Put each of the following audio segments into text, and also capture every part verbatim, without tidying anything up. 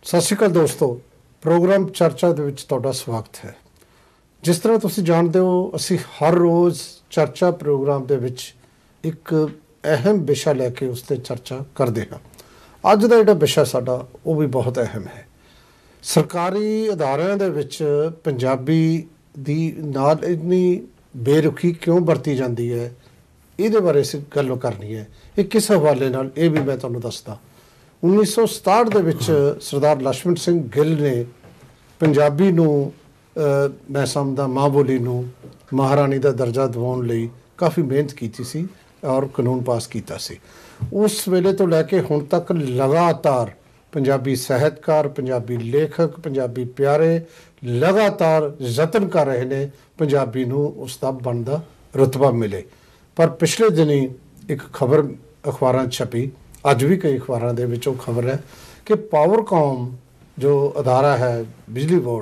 ਸਤਿ ਸ਼੍ਰੀ ਅਕਾਲ ਦੋਸਤੋ, ਪ੍ਰੋਗਰਾਮ ਚਰਚਾ ਦੇ ਵਿੱਚ ਤੁਹਾਡਾ ਸਵਾਗਤ ਹੈ। ਜਿਸ ਤਰ੍ਹਾਂ ਤੁਸੀਂ ਜਾਣਦੇ ਹੋ, ਅਸੀਂ ਹਰ ਰੋਜ਼ ਚਰਚਾ ਪ੍ਰੋਗਰਾਮ ਦੇ ਵਿੱਚ ਇੱਕ ਅਹਿਮ ਵਿਸ਼ਾ ਲੈ ਕੇ ਉਸ 'ਤੇ ਚਰਚਾ ਕਰਦੇ ਹਾਂ। ਅੱਜ ਦਾ ਜਿਹੜਾ ਵਿਸ਼ਾ ਸਾਡਾ ਉਹ ਵੀ ਬਹੁਤ ਅਹਿਮ ਹੈ। ਸਰਕਾਰੀ ਅਦਾਰਿਆਂ ਦੇ ਵਿੱਚ ਪੰਜਾਬੀ ਦੀ ਨਾਲ ਇੰਨੀ ਬੇਰੁਖੀ ਕਿਉਂ ਵਰਤੀ ਜਾਂਦੀ ਹੈ, ਇਹਦੇ ਬਾਰੇ ਅਸੀਂ ਗੱਲ ਕਰਨੀ ਹੈ। ਇਹ ਕਿਸ ਹਵਾਲੇ ਨਾਲ, ਇਹ ਵੀ ਮੈਂ ਤੁਹਾਨੂੰ ਦੱਸਦਾ। ਉੱਨੀ ਸੌ ਸਤਾਹਠ ਦੇ ਵਿੱਚ ਸਰਦਾਰ ਲਛਮਣ ਸਿੰਘ ਗਿੱਲ ਨੇ ਪੰਜਾਬੀ ਨੂੰ ਮੈਂ ਸਮਝਦਾ ਮਾਂ ਬੋਲੀ ਨੂੰ ਮਹਾਰਾਣੀ ਦਾ ਦਰਜਾ ਦਿਵਾਉਣ ਲਈ ਕਾਫੀ ਮਿਹਨਤ ਕੀਤੀ ਸੀ ਔਰ ਕਾਨੂੰਨ ਪਾਸ ਕੀਤਾ ਸੀ। ਉਸ ਵੇਲੇ ਤੋਂ ਲੈ ਕੇ ਹੁਣ ਤੱਕ ਲਗਾਤਾਰ ਪੰਜਾਬੀ ਸਾਹਿਤਕਾਰ, ਪੰਜਾਬੀ ਲੇਖਕ, ਪੰਜਾਬੀ ਪਿਆਰੇ ਲਗਾਤਾਰ ਯਤਨ ਕਰ ਰਹੇ ਨੇ ਪੰਜਾਬੀ ਨੂੰ ਉਸ ਦਾ ਬਣਦਾ ਰੁਤਬਾ ਮਿਲੇ। ਪਰ ਪਿਛਲੇ ਦਿਨੀਂ ਇੱਕ ਖਬਰ ਅਖਬਾਰਾਂ 'ਚ ਛਪੀ, ਅੱਜ ਵੀ ਕਈ ਅਖਬਾਰਾਂ ਦੇ ਵਿੱਚ ਉਹ ਖਬਰ ਹੈ ਕਿ ਪਾਵਰਕਾਮ ਜੋ ਅਦਾਰਾ ਹੈ ਬਿਜਲੀ ਬੋਰਡ,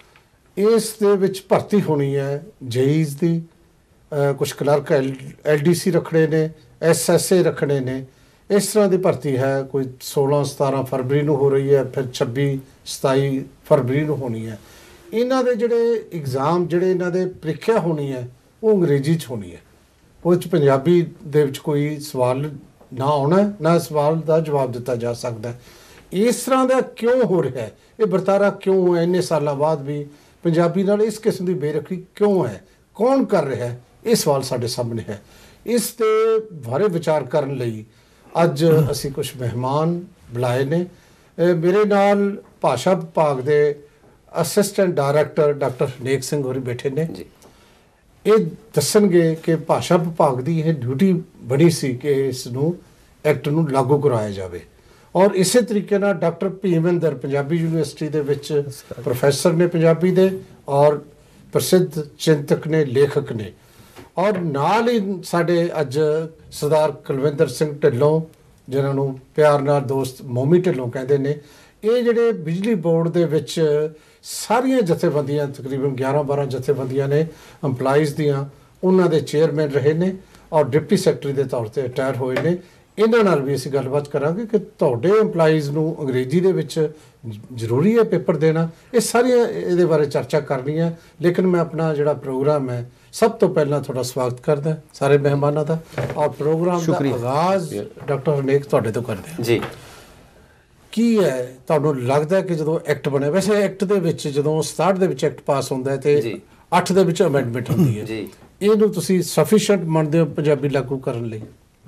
ਇਸ ਦੇ ਵਿੱਚ ਭਰਤੀ ਹੋਣੀ ਹੈ ਜੇਈਜ਼ ਦੀ। ਕੁਛ clerk L L D C ਰੱਖਣੇ ਨੇ, ਐਸ ਐਸ ਏ ਰੱਖਣੇ ਨੇ। ਇਸ ਤਰ੍ਹਾਂ ਦੀ ਭਰਤੀ ਹੈ। ਕੋਈ ਸੋਲਾਂ ਸਤਾਰਾਂ ਫਰਵਰੀ ਨੂੰ ਹੋ ਰਹੀ ਹੈ, ਫਿਰ ਛੱਬੀ ਸਤਾਈ ਫਰਵਰੀ ਨੂੰ ਹੋਣੀ ਹੈ। ਇਹਨਾਂ ਦੇ ਜਿਹੜੇ ਇਗਜ਼ਾਮ, ਜਿਹੜੇ ਇਹਨਾਂ ਦੇ ਪ੍ਰੀਖਿਆ ਹੋਣੀ ਹੈ, ਉਹ ਅੰਗਰੇਜ਼ੀ 'ਚ ਹੋਣੀ ਹੈ। ਉਹ 'ਚ ਪੰਜਾਬੀ ਦੇ ਵਿੱਚ ਕੋਈ ਸਵਾਲ ਨਾ ਆਉਣਾ, ਨਾ ਸਵਾਲ ਦਾ ਜਵਾਬ ਦਿੱਤਾ ਜਾ ਸਕਦਾ। ਇਸ ਤਰ੍ਹਾਂ ਦਾ ਕਿਉਂ ਹੋ ਰਿਹਾ ਹੈ? ਇਹ ਵਰਤਾਰਾ ਕਿਉਂ ਹੈ? ਇੰਨੇ ਸਾਲਾਂ ਬਾਅਦ ਵੀ ਪੰਜਾਬੀ ਨਾਲ ਇਸ ਕਿਸਮ ਦੀ ਬੇਰੁਖੀ ਕਿਉਂ ਹੈ? ਕੌਣ ਕਰ ਰਿਹਾ ਹੈ? ਇਹ ਸਵਾਲ ਸਾਡੇ ਸਾਹਮਣੇ ਹੈ। ਇਸ ਦੇ ਬਾਰੇ ਵਿਚਾਰ ਕਰਨ ਲਈ ਅੱਜ ਅਸੀਂ ਕੁਝ ਮਹਿਮਾਨ ਬੁਲਾਏ ਨੇ। ਮੇਰੇ ਨਾਲ ਭਾਸ਼ਾ ਵਿਭਾਗ ਦੇ assistant director doctor Harnek Singh ਹੋਰੀ ਬੈਠੇ ਨੇ। ਇਹ ਦੱਸਣਗੇ ਕਿ ਭਾਸ਼ਾ ਵਿਭਾਗ ਦੀ ਇਹ ਡਿਊਟੀ ਬਣੀ ਸੀ ਕਿ ਇਸ ਨੂੰ ਐਕਟ ਨੂੰ ਲਾਗੂ ਕਰਵਾਇਆ ਜਾਵੇ। ਔਰ ਇਸੇ ਤਰੀਕੇ ਨਾਲ ਡਾਕਟਰ ਭੀਮਿੰਦਰ ਪੰਜਾਬੀ ਯੂਨੀਵਰਸਿਟੀ ਦੇ ਵਿੱਚ ਪ੍ਰੋਫੈਸਰ ਨੇ ਪੰਜਾਬੀ ਦੇ, ਔਰ ਪ੍ਰਸਿੱਧ ਚਿੰਤਕ ਨੇ, ਲੇਖਕ ਨੇ। ਔਰ ਨਾਲ ਹੀ ਸਾਡੇ ਅੱਜ ਸਰਦਾਰ ਕੁਲਵਿੰਦਰ ਸਿੰਘ ਢਿੱਲੋਂ, ਜਿਨ੍ਹਾਂ ਨੂੰ ਪਿਆਰ ਨਾਲ ਦੋਸਤ ਮੋਮੀ ਢਿੱਲੋਂ ਕਹਿੰਦੇ ਨੇ। ਇਹ ਜਿਹੜੇ ਬਿਜਲੀ ਬੋਰਡ ਦੇ ਵਿੱਚ ਸਾਰੀਆਂ ਜਥੇਬੰਦੀਆਂ, ਤਕਰੀਬਨ ਗਿਆਰਾਂ ਬਾਰਾਂ ਜਥੇਬੰਦੀਆਂ ਨੇ ਇੰਪਲਾਈਜ਼ ਦੀਆਂ, ਉਹਨਾਂ ਦੇ ਚੇਅਰਮੈਨ ਰਹੇ ਨੇ ਔਰ ਡਿਪਟੀ ਸੈਕਟਰੀ ਦੇ ਤੌਰ 'ਤੇ ਰਿਟਾਇਰ ਹੋਏ ਨੇ। ਇਹਨਾਂ ਨਾਲ ਵੀ ਅਸੀਂ ਗੱਲਬਾਤ ਕਰਾਂਗੇ ਕਿ ਤੁਹਾਡੇ ਇੰਪਲਾਈਜ਼ ਨੂੰ ਅੰਗਰੇਜ਼ੀ ਦੇ ਵਿੱਚ ਜ਼ਰੂਰੀ ਹੈ ਪੇਪਰ ਦੇਣਾ। ਇਹ ਸਾਰੀਆਂ ਇਹਦੇ ਬਾਰੇ ਚਰਚਾ ਕਰਨੀ ਹੈ। ਲੇਕਿਨ ਮੈਂ ਆਪਣਾ ਜਿਹੜਾ ਪ੍ਰੋਗਰਾਮ ਹੈ, ਸਭ ਤੋਂ ਪਹਿਲਾਂ ਤੁਹਾਡਾ ਸਵਾਗਤ ਕਰਦਾ ਸਾਰੇ ਮਹਿਮਾਨਾਂ ਦਾ। ਔਰ ਪ੍ਰੋਗਰਾਮ ਦਾ ਆਗਾਜ਼ ਡਾਕਟਰ ਹਰਨੇਕ ਤੁਹਾਡੇ ਤੋਂ ਕਰਦੇ ਹਾਂ ਜੀ। ਕੀ ਹੈ ਤੁਹਾਨੂੰ ਲੱਗਦਾ ਕਿ ਜਦੋਂ ਐਕਟ ਬਣਿਆ, ਵੈਸੇ ਐਕਟ ਦੇ ਵਿੱਚ ਜਦੋਂ ਸਤਾਹਠ ਦੇ ਵਿੱਚ ਐਕਟ ਪਾਸ ਹੁੰਦਾ ਹੈ ਤੇ ਅੱਠ ਦੇ ਵਿੱਚ ਅਮੈਂਡਮੈਂਟ ਹੁੰਦੀ ਹੈ, ਇਹਨੂੰ ਤੁਸੀਂ ਸਫੀਸ਼ੀਐਂਟ ਮੰਨਦੇ ਹੋ ਪੰਜਾਬੀ ਲਾਗੂ ਕਰਨ ਲਈ?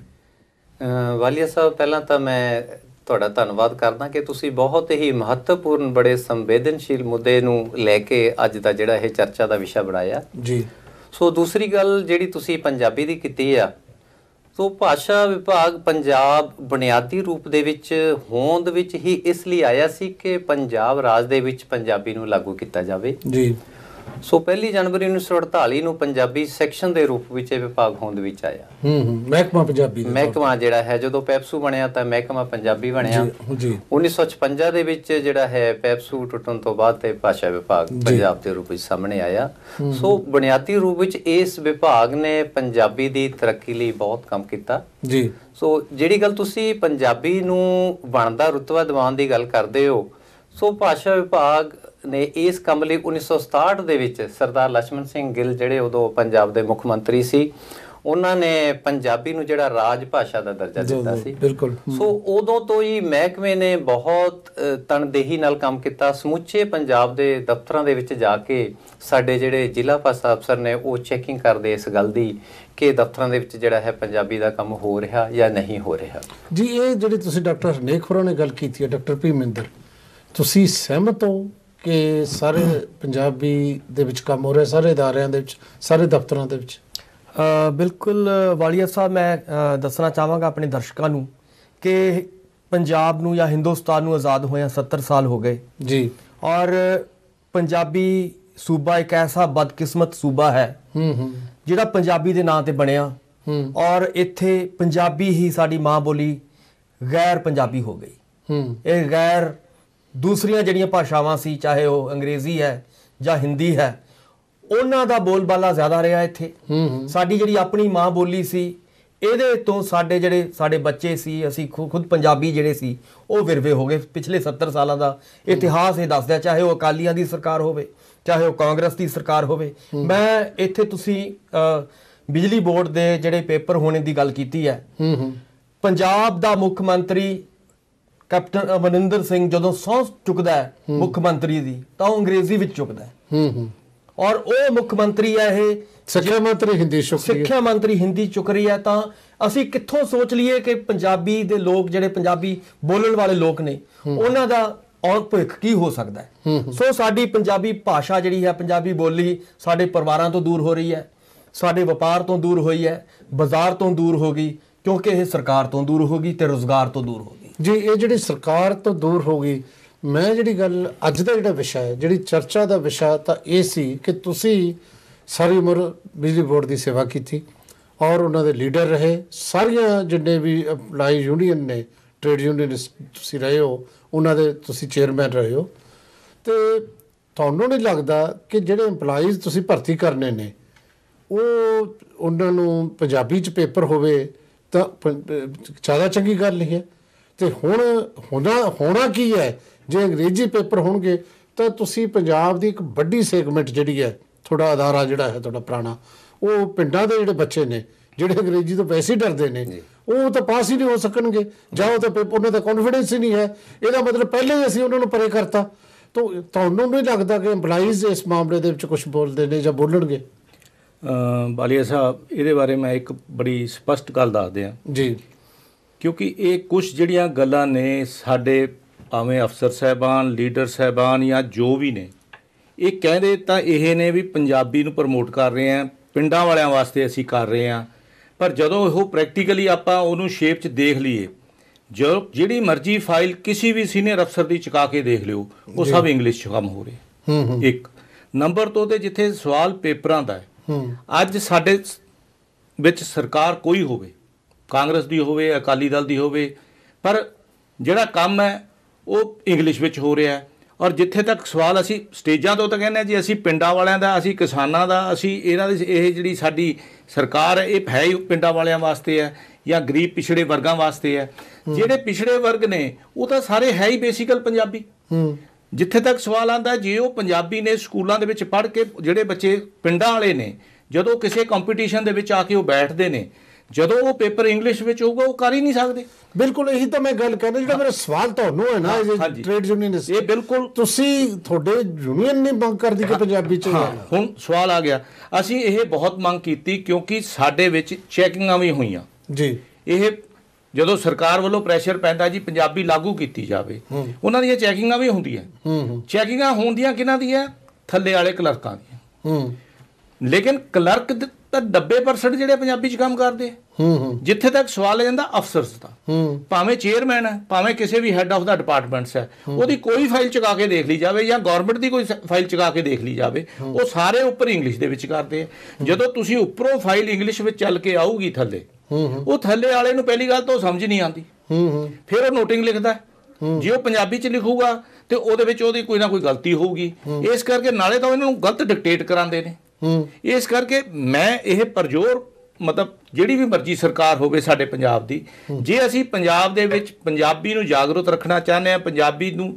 ਵਾਲੀਆ ਸਾਹਿਬ, ਪਹਿਲਾਂ ਤਾਂ ਮੈਂ ਤੁਹਾਡਾ ਧੰਨਵਾਦ ਕਰਦਾ ਕਿ ਤੁਸੀਂ ਬਹੁਤ ਹੀ ਮਹੱਤਵਪੂਰਨ, ਬੜੇ ਸੰਵੇਦਨਸ਼ੀਲ ਮੁੱਦੇ ਨੂੰ ਲੈ ਕੇ ਅੱਜ ਦਾ ਜਿਹੜਾ ਇਹ ਚਰਚਾ ਦਾ ਵਿਸ਼ਾ ਬਣਾਇਆ ਜੀ। ਸੋ ਦੂਸਰੀ ਗੱਲ ਜਿਹੜੀ ਤੁਸੀਂ ਪੰਜਾਬੀ ਦੀ ਕੀਤੀ ਆ, ਸੋ ਭਾਸ਼ਾ ਵਿਭਾਗ ਪੰਜਾਬ ਬੁਨਿਆਦੀ ਰੂਪ ਦੇ ਵਿੱਚ ਹੋਂਦ ਵਿੱਚ ਹੀ ਇਸ ਲਈ ਆਇਆ ਸੀ ਕਿ ਪੰਜਾਬ ਰਾਜ ਦੇ ਵਿੱਚ ਪੰਜਾਬੀ ਨੂੰ ਲਾਗੂ ਕੀਤਾ ਜਾਵੇ ਜੀ। ਸੋ ਪਹਿਲੀ ਜਨਵਰੀ ਉੱਨੀ ਸੌ ਅਠਤਾਲੀ ਨੂੰ ਪੰਜਾਬੀ ਸੈਕਸ਼ਨ ਦੇ ਰੂਪ ਵਿੱਚ ਇਹ ਵਿਭਾਗ ਹੋਂਦ ਵਿੱਚ ਆਇਆ। ਮਹਿਕਮਾ ਪੰਜਾਬੀ ਮਹਿਕਮਾ ਜਿਹੜਾ ਹੈ, ਜਦੋਂ ਪੈਪਸੂ ਬਣਿਆ ਤਾਂ ਮਹਿਕਮਾ ਪੰਜਾਬੀ ਬਣਿਆ। ਉੱਨੀ ਸੌ ਛਪੰਜਾ ਦੇ ਵਿੱਚ ਜਿਹੜਾ ਹੈ ਪੈਪਸੂ ਟੁੱਟਣ ਤੋਂ ਬਾਅਦ ਤੇ ਭਾਸ਼ਾ ਵਿਭਾਗ ਪੰਜਾਬ ਦੇ ਰੂਪ ਵਿੱਚ ਸਾਹਮਣੇ ਆਇਆ। ਸੋ ਬੁਨਿਆਦੀ ਰੂਪ ਵਿੱਚ ਇਸ ਵਿਭਾਗ ਨੇ ਪੰਜਾਬੀ ਦੀ ਤਰੱਕੀ ਲਈ ਬਹੁਤ ਕੰਮ ਕੀਤਾ ਜੀ। ਸੋ ਜਿਹੜੀ ਗੱਲ ਤੁਸੀਂ ਪੰਜਾਬੀ ਨੂੰ ਬਣਦਾ ਰੁਤਬਾ ਦਿਵਾਉਣ ਦੀ ਗੱਲ ਕਰਦੇ ਹੋ, ਸੋ ਭਾਸ਼ਾ ਵਿਭਾਗ ਨੇ ਇਸ ਕੰਮ ਲਈ ਉੱਨੀ ਸੌ ਸਤਾਹਠ ਦੇ ਵਿੱਚ ਸਰਦਾਰ ਲਛਮਣ ਸਿੰਘ ਗਿੱਲ, ਜਿਹੜੇ ਉਦੋਂ ਪੰਜਾਬ ਦੇ ਮੁੱਖ ਮੰਤਰੀ ਸੀ, ਉਹਨਾਂ ਨੇ ਪੰਜਾਬੀ ਨੂੰ ਜਿਹੜਾ ਰਾਜ ਭਾਸ਼ਾ ਦਾ ਦਰਜਾ ਦਿੱਤਾ ਸੀ। ਬਿਲਕੁਲ। ਸੋ ਉਦੋਂ ਤੋਂ ਹੀ ਮਹਿਕਮੇ ਨੇ ਬਹੁਤ ਤਨਦੇਹੀ ਨਾਲ ਕੰਮ ਕੀਤਾ। ਸਮੁੱਚੇ ਪੰਜਾਬ ਦੇ ਦਫ਼ਤਰਾਂ ਦੇ ਵਿੱਚ ਜਾ ਕੇ ਸਾਡੇ ਜਿਹੜੇ ਜ਼ਿਲ੍ਹਾ ਭਾਸ਼ਾ ਅਫਸਰ ਨੇ ਉਹ ਚੈਕਿੰਗ ਕਰਦੇ ਇਸ ਗੱਲ ਦੀ ਕਿ ਦਫ਼ਤਰਾਂ ਦੇ ਵਿੱਚ ਜਿਹੜਾ ਹੈ ਪੰਜਾਬੀ ਦਾ ਕੰਮ ਹੋ ਰਿਹਾ ਜਾਂ ਨਹੀਂ ਹੋ ਰਿਹਾ ਜੀ। ਇਹ ਜਿਹੜੀ ਤੁਸੀਂ ਡਾਕਟਰ ਹਰਨੇਕ ਹੋਰਾਂ ਨੇ ਗੱਲ ਕੀਤੀ ਹੈ, ਡਾਕਟਰ ਭੀਮਿੰਦਰ, ਤੁਸੀਂ ਸਹਿਮਤ ਹੋ ਕਿ ਸਾਰੇ ਪੰਜਾਬੀ ਦੇ ਵਿੱਚ ਕੰਮ ਹੋ ਰਿਹਾ, ਸਾਰੇ ਅਦਾਰਿਆਂ ਦੇ ਵਿੱਚ, ਸਾਰੇ ਦਫ਼ਤਰਾਂ ਦੇ ਵਿੱਚ? ਬਿਲਕੁਲ ਵਾਲੀਆ ਸਾਹਿਬ, ਮੈਂ ਦੱਸਣਾ ਚਾਹਾਂਗਾ ਆਪਣੇ ਦਰਸ਼ਕਾਂ ਨੂੰ ਕਿ ਪੰਜਾਬ ਨੂੰ ਜਾਂ ਹਿੰਦੁਸਤਾਨ ਨੂੰ ਆਜ਼ਾਦ ਹੋਇਆ ਸੱਤਰ ਸਾਲ ਹੋ ਗਏ ਜੀ। ਔਰ ਪੰਜਾਬੀ ਸੂਬਾ ਇੱਕ ਐਸਾ ਬਦਕਿਸਮਤ ਸੂਬਾ ਹੈ ਜਿਹੜਾ ਪੰਜਾਬੀ ਦੇ ਨਾਂ ਤੇ ਬਣਿਆ, ਔਰ ਇੱਥੇ ਪੰਜਾਬੀ ਹੀ ਸਾਡੀ ਮਾਂ ਬੋਲੀ ਗੈਰ ਪੰਜਾਬੀ ਹੋ ਗਈ। ਇਹ ਗੈਰ ਦੂਸਰੀਆਂ ਜਿਹੜੀਆਂ ਭਾਸ਼ਾਵਾਂ ਸੀ, ਚਾਹੇ ਉਹ ਅੰਗਰੇਜ਼ੀ ਹੈ ਜਾਂ ਹਿੰਦੀ ਹੈ, ਉਹਨਾਂ ਦਾ ਬੋਲਬਾਲਾ ਜ਼ਿਆਦਾ ਰਿਹਾ ਇੱਥੇ। ਸਾਡੀ ਜਿਹੜੀ ਆਪਣੀ ਮਾਂ ਬੋਲੀ ਸੀ, ਇਹਦੇ ਤੋਂ ਸਾਡੇ ਜਿਹੜੇ ਸਾਡੇ ਬੱਚੇ ਸੀ, ਅਸੀਂ ਖੁਦ ਪੰਜਾਬੀ ਜਿਹੜੇ ਸੀ ਉਹ ਵਿਰਵੇ ਹੋ ਗਏ। ਪਿਛਲੇ ਸੱਤਰ ਸਾਲਾਂ ਦਾ ਇਤਿਹਾਸ ਇਹ ਦੱਸਦਾ, ਚਾਹੇ ਉਹ ਅਕਾਲੀਆਂ ਦੀ ਸਰਕਾਰ ਹੋਵੇ, ਚਾਹੇ ਉਹ ਕਾਂਗਰਸ ਦੀ ਸਰਕਾਰ ਹੋਵੇ। ਮੈਂ ਇੱਥੇ ਤੁਸੀਂ ਬਿਜਲੀ ਬੋਰਡ ਦੇ ਜਿਹੜੇ ਪੇਪਰ ਹੋਣੇ ਦੀ ਗੱਲ ਕੀਤੀ ਹੈ, ਪੰਜਾਬ ਦਾ ਮੁੱਖ ਮੰਤਰੀ ਕੈਪਟਨ ਅਮਰਿੰਦਰ ਸਿੰਘ ਜਦੋਂ ਸਹੁੰ ਚੁੱਕਦਾ ਹੈ ਮੁੱਖ ਮੰਤਰੀ ਦੀ, ਤਾਂ ਉਹ ਅੰਗਰੇਜ਼ੀ ਵਿੱਚ ਚੁੱਕਦਾ ਹੈ। ਔਰ ਉਹ ਮੁੱਖ ਮੰਤਰੀ ਹੈ, ਇਹ ਸਿੱਖਿਆ ਮੰਤਰੀ ਹਿੰਦੀ ਸਿੱਖਿਆ ਮੰਤਰੀ ਹਿੰਦੀ ਚੁੱਕ ਰਹੀ ਹੈ। ਤਾਂ ਅਸੀਂ ਕਿੱਥੋਂ ਸੋਚ ਲਈਏ ਕਿ ਪੰਜਾਬੀ ਦੇ ਲੋਕ, ਜਿਹੜੇ ਪੰਜਾਬੀ ਬੋਲਣ ਵਾਲੇ ਲੋਕ ਨੇ, ਉਹਨਾਂ ਦਾ ਔਰ ਭਵਿੱਖ ਕੀ ਹੋ ਸਕਦਾ ਹੈ। ਸੋ ਸਾਡੀ ਪੰਜਾਬੀ ਭਾਸ਼ਾ ਜਿਹੜੀ ਹੈ, ਪੰਜਾਬੀ ਬੋਲੀ ਸਾਡੇ ਪਰਿਵਾਰਾਂ ਤੋਂ ਦੂਰ ਹੋ ਰਹੀ ਹੈ, ਸਾਡੇ ਵਪਾਰ ਤੋਂ ਦੂਰ ਹੋਈ ਹੈ, ਬਾਜ਼ਾਰ ਤੋਂ ਦੂਰ ਹੋ ਗਈ, ਕਿਉਂਕਿ ਇਹ ਸਰਕਾਰ ਤੋਂ ਦੂਰ ਹੋ ਗਈ ਤੇ ਰੁਜ਼ਗਾਰ ਤੋਂ ਦੂਰ ਹੋ ਗਈ। ਜੀ, ਇਹ ਜਿਹੜੀ ਸਰਕਾਰ ਤੋਂ ਦੂਰ ਹੋ ਗਈ, ਮੈਂ ਜਿਹੜੀ ਗੱਲ ਅੱਜ ਦਾ ਜਿਹੜਾ ਵਿਸ਼ਾ ਹੈ, ਜਿਹੜੀ ਚਰਚਾ ਦਾ ਵਿਸ਼ਾ ਤਾਂ ਇਹ ਸੀ ਕਿ ਤੁਸੀਂ ਸਾਰੀ ਉਮਰ ਬਿਜਲੀ ਬੋਰਡ ਦੀ ਸੇਵਾ ਕੀਤੀ ਔਰ ਉਹਨਾਂ ਦੇ ਲੀਡਰ ਰਹੇ। ਸਾਰੀਆਂ ਜਿੰਨੇ ਵੀ ਐਮਪਲਾਈ ਯੂਨੀਅਨ ਨੇ, ਟ੍ਰੇਡ ਯੂਨੀਅਨ ਤੁਸੀਂ ਰਹੇ ਹੋ, ਉਹਨਾਂ ਦੇ ਤੁਸੀਂ ਚੇਅਰਮੈਨ ਰਹੇ ਹੋ। ਅਤੇ ਤੁਹਾਨੂੰ ਨਹੀਂ ਲੱਗਦਾ ਕਿ ਜਿਹੜੇ ਐਮਪਲਾਈਜ਼ ਤੁਸੀਂ ਭਰਤੀ ਕਰਨੇ ਨੇ, ਉਹ ਉਹਨਾਂ ਨੂੰ ਪੰਜਾਬੀ 'ਚ ਪੇਪਰ ਹੋਵੇ ਤਾਂ ਜ਼ਿਆਦਾ ਚੰਗੀ ਗੱਲ ਨਹੀਂ ਹੈ? ਅਤੇ ਹੁਣ ਹੋਣਾ ਹੋਣਾ ਕੀ ਹੈ, ਜੇ ਅੰਗਰੇਜ਼ੀ ਪੇਪਰ ਹੋਣਗੇ ਤਾਂ ਤੁਸੀਂ ਪੰਜਾਬ ਦੀ ਇੱਕ ਵੱਡੀ ਸੈਗਮੈਂਟ ਜਿਹੜੀ ਹੈ, ਤੁਹਾਡਾ ਅਦਾਰਾ ਜਿਹੜਾ ਹੈ ਤੁਹਾਡਾ ਪੁਰਾਣਾ, ਉਹ ਪਿੰਡਾਂ ਦੇ ਜਿਹੜੇ ਬੱਚੇ ਨੇ ਜਿਹੜੇ ਅੰਗਰੇਜ਼ੀ ਤੋਂ ਵੈਸੇ ਹੀ ਡਰਦੇ ਨੇ, ਉਹ ਤਾਂ ਪਾਸ ਹੀ ਨਹੀਂ ਹੋ ਸਕਣਗੇ। ਜਾਂ ਉਹ ਤਾਂ ਪੇਪਰ, ਉਹਨਾਂ ਦਾ ਕੌਨਫੀਡੈਂਸ ਹੀ ਨਹੀਂ ਹੈ। ਇਹਦਾ ਮਤਲਬ ਪਹਿਲਾਂ ਹੀ ਅਸੀਂ ਉਹਨਾਂ ਨੂੰ ਪਰੇ ਕਰਤਾ। ਤਾਂ ਤੁਹਾਨੂੰ ਨਹੀਂ ਲੱਗਦਾ ਕਿ ਐਮਪਲਾਈਜ਼ ਇਸ ਮਾਮਲੇ ਦੇ ਵਿੱਚ ਕੁਛ ਬੋਲਦੇ ਨੇ ਜਾਂ ਬੋਲਣਗੇ? ਵਾਲੀਆ ਸਾਹਿਬ, ਇਹਦੇ ਬਾਰੇ ਮੈਂ ਇੱਕ ਬੜੀ ਸਪਸ਼ਟ ਗੱਲ ਦੱਸ ਦਿਆਂ ਜੀ, ਕਿਉਂਕਿ ਇਹ ਕੁਛ ਜਿਹੜੀਆਂ ਗੱਲਾਂ ਨੇ ਸਾਡੇ ਭਾਵੇਂ ਅਫਸਰ ਸਾਹਿਬਾਨ, ਲੀਡਰ ਸਾਹਿਬਾਨ ਜਾਂ ਜੋ ਵੀ ਨੇ, ਇਹ ਕਹਿੰਦੇ ਤਾਂ ਇਹ ਨੇ ਵੀ ਪੰਜਾਬੀ ਨੂੰ ਪ੍ਰਮੋਟ ਕਰ ਰਹੇ ਹਾਂ, ਪਿੰਡਾਂ ਵਾਲਿਆਂ ਵਾਸਤੇ ਅਸੀਂ ਕਰ ਰਹੇ ਹਾਂ। ਪਰ ਜਦੋਂ ਉਹ ਪ੍ਰੈਕਟੀਕਲੀ ਆਪਾਂ ਉਹਨੂੰ ਸ਼ੇਪ 'ਚ ਦੇਖ ਲਈਏ, ਜੋ ਜਿਹੜੀ ਮਰਜ਼ੀ ਫਾਈਲ ਕਿਸੇ ਵੀ ਸੀਨੀਅਰ ਅਫਸਰ ਦੀ ਚੁਕਾ ਕੇ ਦੇਖ ਲਿਓ, ਉਹ ਸਭ ਇੰਗਲਿਸ਼ 'ਚ ਕੰਮ ਹੋ ਰਿਹਾ। ਇੱਕ ਨੰਬਰ ਤੋਂ ਤੇ ਜਿੱਥੇ ਸਵਾਲ ਪੇਪਰਾਂ ਦਾ ਹੈ, ਅੱਜ ਸਾਡੇ ਵਿੱਚ ਸਰਕਾਰ ਕੋਈ ਹੋਵੇ, ਕਾਂਗਰਸ ਦੀ ਹੋਵੇ, ਅਕਾਲੀ ਦਲ ਦੀ ਹੋਵੇ, ਪਰ ਜਿਹੜਾ ਕੰਮ ਹੈ ਉਹ ਇੰਗਲਿਸ਼ ਵਿੱਚ ਹੋ ਰਿਹਾ। ਔਰ ਜਿੱਥੇ ਤੱਕ ਸਵਾਲ ਅਸੀਂ ਸਟੇਜਾਂ ਤੋਂ ਤਾਂ ਕਹਿੰਦੇ ਹਾਂ ਜੀ, ਅਸੀਂ ਪਿੰਡਾਂ ਵਾਲਿਆਂ ਦਾ, ਅਸੀਂ ਕਿਸਾਨਾਂ ਦਾ, ਅਸੀਂ ਇਹਨਾਂ ਦੀ, ਇਹ ਜਿਹੜੀ ਸਾਡੀ ਸਰਕਾਰ ਹੈ ਇਹ ਹੈ ਹੀ ਪਿੰਡਾਂ ਵਾਲਿਆਂ ਵਾਸਤੇ ਹੈ ਜਾਂ ਗਰੀਬ ਪਿਛੜੇ ਵਰਗਾਂ ਵਾਸਤੇ ਹੈ। ਜਿਹੜੇ ਪਿਛੜੇ ਵਰਗ ਨੇ ਉਹ ਤਾਂ ਸਾਰੇ ਹੈ ਹੀ ਬੇਸਿਕਲ ਪੰਜਾਬੀ। ਜਿੱਥੇ ਤੱਕ ਸਵਾਲ ਆਉਂਦਾ, ਜੇ ਉਹ ਪੰਜਾਬੀ ਨੇ ਸਕੂਲਾਂ ਦੇ ਵਿੱਚ ਪੜ੍ਹ ਕੇ, ਜਿਹੜੇ ਬੱਚੇ ਪਿੰਡਾਂ ਵਾਲੇ ਨੇ, ਜਦੋਂ ਕਿਸੇ ਕੰਪੀਟੀਸ਼ਨ ਦੇ ਵਿੱਚ ਆ ਕੇ ਉਹ ਬੈਠਦੇ ਨੇ, ਜਦੋਂ ਉਹ ਪੇਪਰ ਇੰਗਲਿਸ਼ ਵਿੱਚ ਹੋਊਗਾ ਉਹ ਕਰ ਹੀ ਨਹੀਂ ਸਕਦੇ। ਬਿਲਕੁਲ, ਇਹੀ ਤਾਂ ਮੈਂ ਗੱਲ ਕਹਿੰਦਾ। ਜਿਹੜਾ ਮੇਰਾ ਸਵਾਲ ਤੁਹਾਨੂੰ ਹੈ ਨਾ, ਟ੍ਰੇਡ ਯੂਨੀਅਨ, ਇਹ ਬਿਲਕੁਲ ਤੁਸੀਂ, ਤੁਹਾਡੇ ਯੂਨੀਅਨ ਨਹੀਂ ਮੰਗ ਕਰਦੀ ਕਿ ਪੰਜਾਬੀ 'ਚ? ਹੁਣ ਸਵਾਲ ਆ ਗਿਆ, ਅਸੀਂ ਇਹ ਬਹੁਤ ਮੰਗ ਕੀਤੀ ਕਿਉਂਕਿ ਸਾਡੇ ਵਿੱਚ ਚੈਕਿੰਗਾਂ ਵੀ ਹੋਈਆਂ ਜੀ। ਇਹ ਜਦੋਂ ਸਰਕਾਰ ਵੱਲੋਂ ਪ੍ਰੈਸ਼ਰ ਪੈਂਦਾ ਜੀ ਪੰਜਾਬੀ ਲਾਗੂ ਕੀਤੀ ਜਾਵੇ, ਉਹਨਾਂ ਦੀਆਂ ਚੈਕਿੰਗਾਂ ਵੀ ਹੁੰਦੀਆਂ। ਚੈਕਿੰਗਾਂ ਹੁੰਦੀਆਂ ਕਿਹਨਾਂ ਦੀਆਂ? ਥੱਲੇ ਵਾਲੇ ਕਲਰਕਾਂ ਦੀਆਂ। ਲੇਕਿਨ ਕਲਰਕ ਤਾਂ ਨੱਬੇ ਪਰਸੈਂਟ ਜਿਹੜੇ ਪੰਜਾਬੀ 'ਚ ਕੰਮ ਕਰਦੇ ਆ। ਜਿੱਥੇ ਤੱਕ ਸਵਾਲ ਆ ਜਾਂਦਾ ਅਫਸਰਸ ਦਾ, ਭਾਵੇਂ ਚੇਅਰਮੈਨ ਹੈ, ਭਾਵੇਂ ਕਿਸੇ ਵੀ ਹੈੱਡ ਆਫ ਦਾ ਡਿਪਾਰਟਮੈਂਟਸ ਹੈ, ਉਹਦੀ ਕੋਈ ਫਾਈਲ ਚੁਕਾ ਕੇ ਦੇਖ ਲਈ ਜਾਵੇ ਜਾਂ ਗੌਰਮੈਂਟ ਦੀ ਕੋਈ ਫਾਈਲ ਚੁਕਾ ਕੇ ਦੇਖ ਲਈ ਜਾਵੇ, ਉਹ ਸਾਰੇ ਉੱਪਰ ਇੰਗਲਿਸ਼ ਦੇ ਵਿੱਚ ਕਰਦੇ ਆ। ਜਦੋਂ ਤੁਸੀਂ ਉੱਪਰੋਂ ਫਾਈਲ ਇੰਗਲਿਸ਼ ਵਿੱਚ ਚੱਲ ਕੇ ਆਊਗੀ ਥੱਲੇ, ਉਹ ਥੱਲੇ ਵਾਲੇ ਨੂੰ ਪਹਿਲੀ ਗੱਲ ਤਾਂ ਉਹ ਸਮਝ ਨਹੀਂ ਆਉਂਦੀ, ਫਿਰ ਉਹ ਨੋਟਿੰਗ ਲਿਖਦਾ। ਜੇ ਉਹ ਪੰਜਾਬੀ 'ਚ ਲਿਖੂਗਾ ਤੇ ਉਹਦੇ ਵਿੱਚ ਉਹਦੀ ਕੋਈ ਨਾ ਕੋਈ ਗਲਤੀ ਹੋਊਗੀ। ਇਸ ਕਰਕੇ ਨਾਲੇ ਤਾਂ ਇਹਨਾਂ ਨੂੰ ਗਲਤ ਡਿਕਟੇਟ ਕਰਾਉਂਦੇ ਨੇ। ਇਸ ਕਰਕੇ ਮੈਂ ਇਹ ਪਰਜੋਰ, ਮਤਲਬ ਜਿਹੜੀ ਵੀ ਮਰਜ਼ੀ ਸਰਕਾਰ ਹੋਵੇ ਸਾਡੇ ਪੰਜਾਬ ਦੀ, ਜੇ ਅਸੀਂ ਪੰਜਾਬ ਦੇ ਵਿੱਚ ਪੰਜਾਬੀ ਨੂੰ ਜਾਗਰੂਕ ਰੱਖਣਾ ਚਾਹੁੰਦੇ ਹਾਂ, ਪੰਜਾਬੀ ਨੂੰ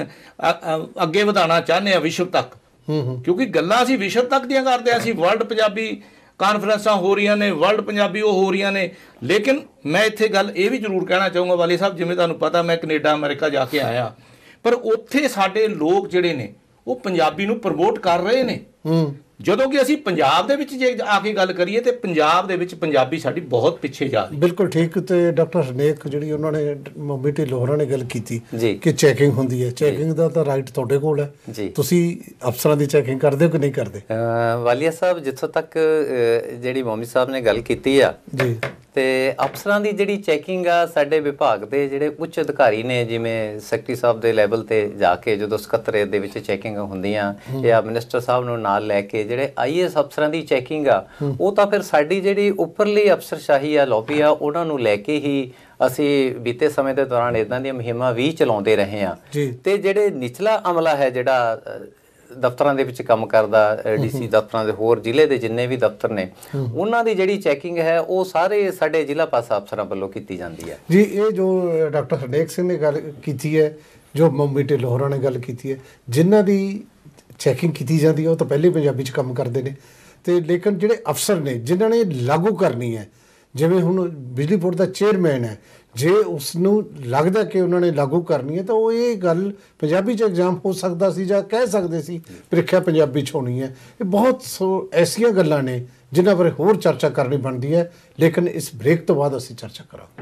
ਅੱਗੇ ਵਧਾਉਣਾ ਚਾਹੁੰਦੇ ਹਾਂ ਵਿਸ਼ਵ ਤੱਕ, ਕਿਉਂਕਿ ਗੱਲਾਂ ਅਸੀਂ ਵਿਸ਼ਵ ਤੱਕ ਦੀਆਂ ਕਰਦੇ ਹਾਂ, ਅਸੀਂ ਵਰਲਡ ਪੰਜਾਬੀ ਕਾਨਫਰੰਸਾਂ ਹੋ ਰਹੀਆਂ ਨੇ, ਵਰਲਡ ਪੰਜਾਬੀ ਉਹ ਹੋ ਰਹੀਆਂ ਨੇ। ਲੇਕਿਨ ਮੈਂ ਇੱਥੇ ਗੱਲ ਇਹ ਵੀ ਜ਼ਰੂਰ ਕਹਿਣਾ ਚਾਹੂੰਗਾ ਵਾਲੀ ਸਾਹਿਬ, ਜਿਵੇਂ ਤੁਹਾਨੂੰ ਪਤਾ ਮੈਂ ਕੈਨੇਡਾ ਅਮਰੀਕਾ ਜਾ ਕੇ ਆਇਆ, ਪਰ ਉੱਥੇ ਸਾਡੇ ਲੋਕ ਜਿਹੜੇ ਨੇ ਉਹ ਪੰਜਾਬੀ ਨੂੰ ਪ੍ਰਮੋਟ ਕਰ ਰਹੇ ਨੇ। ਜਦੋਂ ਕਿ ਅਸੀਂ ਪੰਜਾਬ ਦੇ ਵਿੱਚ ਜੇ ਆ ਕੇ ਗੱਲ ਕਰੀਏ ਤੇ ਪੰਜਾਬ ਦੇ ਵਿੱਚ ਪੰਜਾਬੀ ਸਾਡੀ ਬਹੁਤ ਪਿੱਛੇ ਜਾ ਰਹੀ। ਬਿਲਕੁਲ ਠੀਕ। ਤੇ ਡਾਕਟਰ ਹਰਨੇਕ ਜਿਹੜੀ ਉਹਨਾਂ ਨੇ ਮੰਮੀ ਢਿੱਲੋਂ ਹੋਰਾਂ ਨੇ ਗੱਲ ਕੀਤੀ ਕਿ ਚੈਕਿੰਗ ਹੁੰਦੀ ਹੈ, ਚੈਕਿੰਗ ਦਾ ਤਾਂ ਰਾਈਟ ਤੁਹਾਡੇ ਕੋਲ ਹੈ, ਤੁਸੀਂ ਅਫਸਰਾਂ ਦੀ ਚੈਕਿੰਗ ਕਰਦੇ ਹੋ ਕਿ ਨਹੀਂ ਕਰਦੇ? ਵਾਲੀਆ ਸਾਹਿਬ, ਜਿੱਥੋਂ ਤੱਕ ਜਿਹੜੀ ਮੰਮੀ ਸਾਹਿਬ ਨੇ ਗੱਲ ਕੀਤੀ ਆ ਜੀ, ਤੇ ਅਫਸਰਾਂ ਦੀ ਜਿਹੜੀ ਚੈਕਿੰਗ ਆ, ਸਾਡੇ ਵਿਭਾਗ ਦੇ ਜਿਹੜੇ ਉੱਚ ਅਧਿਕਾਰੀ ਨੇ, ਜਿਵੇਂ ਸੈਕਟਰੀ ਸਾਹਿਬ ਦੇ ਲੈਵਲ ਤੇ ਜਾ ਕੇ ਜਦੋਂ ਸਕੱਤਰੇਤ ਦੇ ਵਿੱਚ ਚੈਕਿੰਗ ਹੁੰਦੀਆਂ ਜਾਂ ਮਿਨਿਸਟਰ ਸਾਹਿਬ ਨੂੰ ਨਾਲ ਲੈ ਕੇ ਜਿਹੜੇ ਆਈ ਏ ਐਸ ਅਫਸਰਾਂ ਦੀ ਚੈਕਿੰਗ ਆ, ਉਹ ਤਾਂ ਫਿਰ ਸਾਡੀ ਜਿਹੜੀ ਉੱਪਰਲੀ ਅਫਸਰਸ਼ਾਹੀ ਆ, ਲੌਬੀ ਆ, ਉਹਨਾਂ ਨੂੰ ਲੈ ਕੇ ਹੀ ਅਸੀਂ ਬੀਤੇ ਸਮੇਂ ਦੇ ਦੌਰਾਨ ਇੱਦਾਂ ਦੀਆਂ ਮੁਹਿੰਮਾਂ ਵੀ ਚਲਾਉਂਦੇ ਰਹੇ ਹਾਂ। ਤੇ ਜਿਹੜੇ ਨਿਚਲਾ ਅਮਲਾ ਹੈ, ਜਿਹੜਾ ਦਫ਼ਤਰਾਂ ਦੇ ਵਿੱਚ ਕੰਮ ਕਰਦਾ, ਡੀਸੀ ਦਫ਼ਤਰਾਂ ਦੇ, ਹੋਰ ਜ਼ਿਲ੍ਹੇ ਦੇ ਜਿੰਨੇ ਵੀ ਦਫ਼ਤਰ ਨੇ, ਉਹਨਾਂ ਦੀ ਜਿਹੜੀ ਚੈਕਿੰਗ ਹੈ ਉਹ ਸਾਰੇ ਸਾਡੇ ਜ਼ਿਲ੍ਹਾ ਪਾਸਾ ਅਫਸਰਾਂ ਵੱਲੋਂ ਕੀਤੀ ਜਾਂਦੀ ਹੈ ਜੀ। ਇਹ ਜੋ ਡਾਕਟਰ ਹਰਨੇਕ ਸਿੰਘ ਨੇ ਗੱਲ ਕੀਤੀ ਹੈ, ਜੋ ਮੰਮੀ ਢਿੱਲੋਂ ਹੋਰਾਂ ਨੇ ਗੱਲ ਕੀਤੀ ਹੈ, ਜਿਨ੍ਹਾਂ ਦੀ ਚੈਕਿੰਗ ਕੀਤੀ ਜਾਂਦੀ ਹੈ ਉਹ ਤਾਂ ਪਹਿਲੇ ਪੰਜਾਬੀ 'ਚ ਕੰਮ ਕਰਦੇ ਨੇ, ਅਤੇ ਲੇਕਿਨ ਜਿਹੜੇ ਅਫਸਰ ਨੇ ਜਿਨ੍ਹਾਂ ਨੇ ਲਾਗੂ ਕਰਨੀ ਹੈ, ਜਿਵੇਂ ਹੁਣ ਬਿਜਲੀ ਬੋਰਡ ਦਾ ਚੇਅਰਮੈਨ ਹੈ, ਜੇ ਉਸ ਨੂੰ ਲੱਗਦਾ ਕਿ ਉਹਨਾਂ ਨੇ ਲਾਗੂ ਕਰਨੀ ਹੈ ਤਾਂ ਉਹ ਇਹ ਗੱਲ ਪੰਜਾਬੀ 'ਚ ਐਗਜ਼ਾਮ ਹੋ ਸਕਦਾ ਸੀ ਜਾਂ ਕਹਿ ਸਕਦੇ ਸੀ ਪ੍ਰੀਖਿਆ ਪੰਜਾਬੀ 'ਚ ਹੋਣੀ ਹੈ। ਇਹ ਬਹੁਤ ਸੋ ਐਸੀਆਂ ਗੱਲਾਂ ਨੇ ਜਿਨ੍ਹਾਂ ਬਾਰੇ ਹੋਰ ਚਰਚਾ ਕਰਨੀ ਬਣਦੀ ਹੈ, ਲੇਕਿਨ ਇਸ ਬ੍ਰੇਕ ਤੋਂ ਬਾਅਦ ਅਸੀਂ ਚਰਚਾ ਕਰਾਂਗੇ।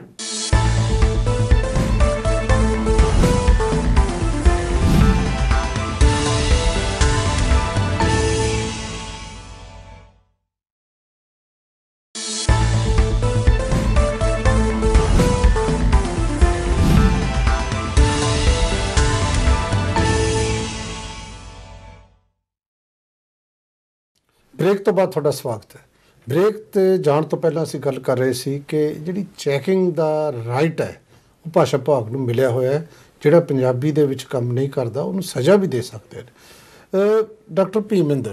ਬ੍ਰੇਕ ਤੋਂ ਬਾਅਦ ਤੁਹਾਡਾ ਸਵਾਗਤ ਹੈ। ਬ੍ਰੇਕ 'ਤੇ ਜਾਣ ਤੋਂ ਪਹਿਲਾਂ ਅਸੀਂ ਗੱਲ ਕਰ ਰਹੇ ਸੀ ਕਿ ਜਿਹੜੀ ਚੈਕਿੰਗ ਦਾ ਰਾਈਟ ਹੈ ਉਹ ਭਾਸ਼ਾ ਵਿਭਾਗ ਨੂੰ ਮਿਲਿਆ ਹੋਇਆ ਹੈ। ਜਿਹੜਾ ਪੰਜਾਬੀ ਦੇ ਵਿੱਚ ਕੰਮ ਨਹੀਂ ਕਰਦਾ ਉਹਨੂੰ ਸਜ਼ਾ ਵੀ ਦੇ ਸਕਦੇ ਨੇ। ਡਾਕਟਰ ਭੀਮਿੰਦਰ,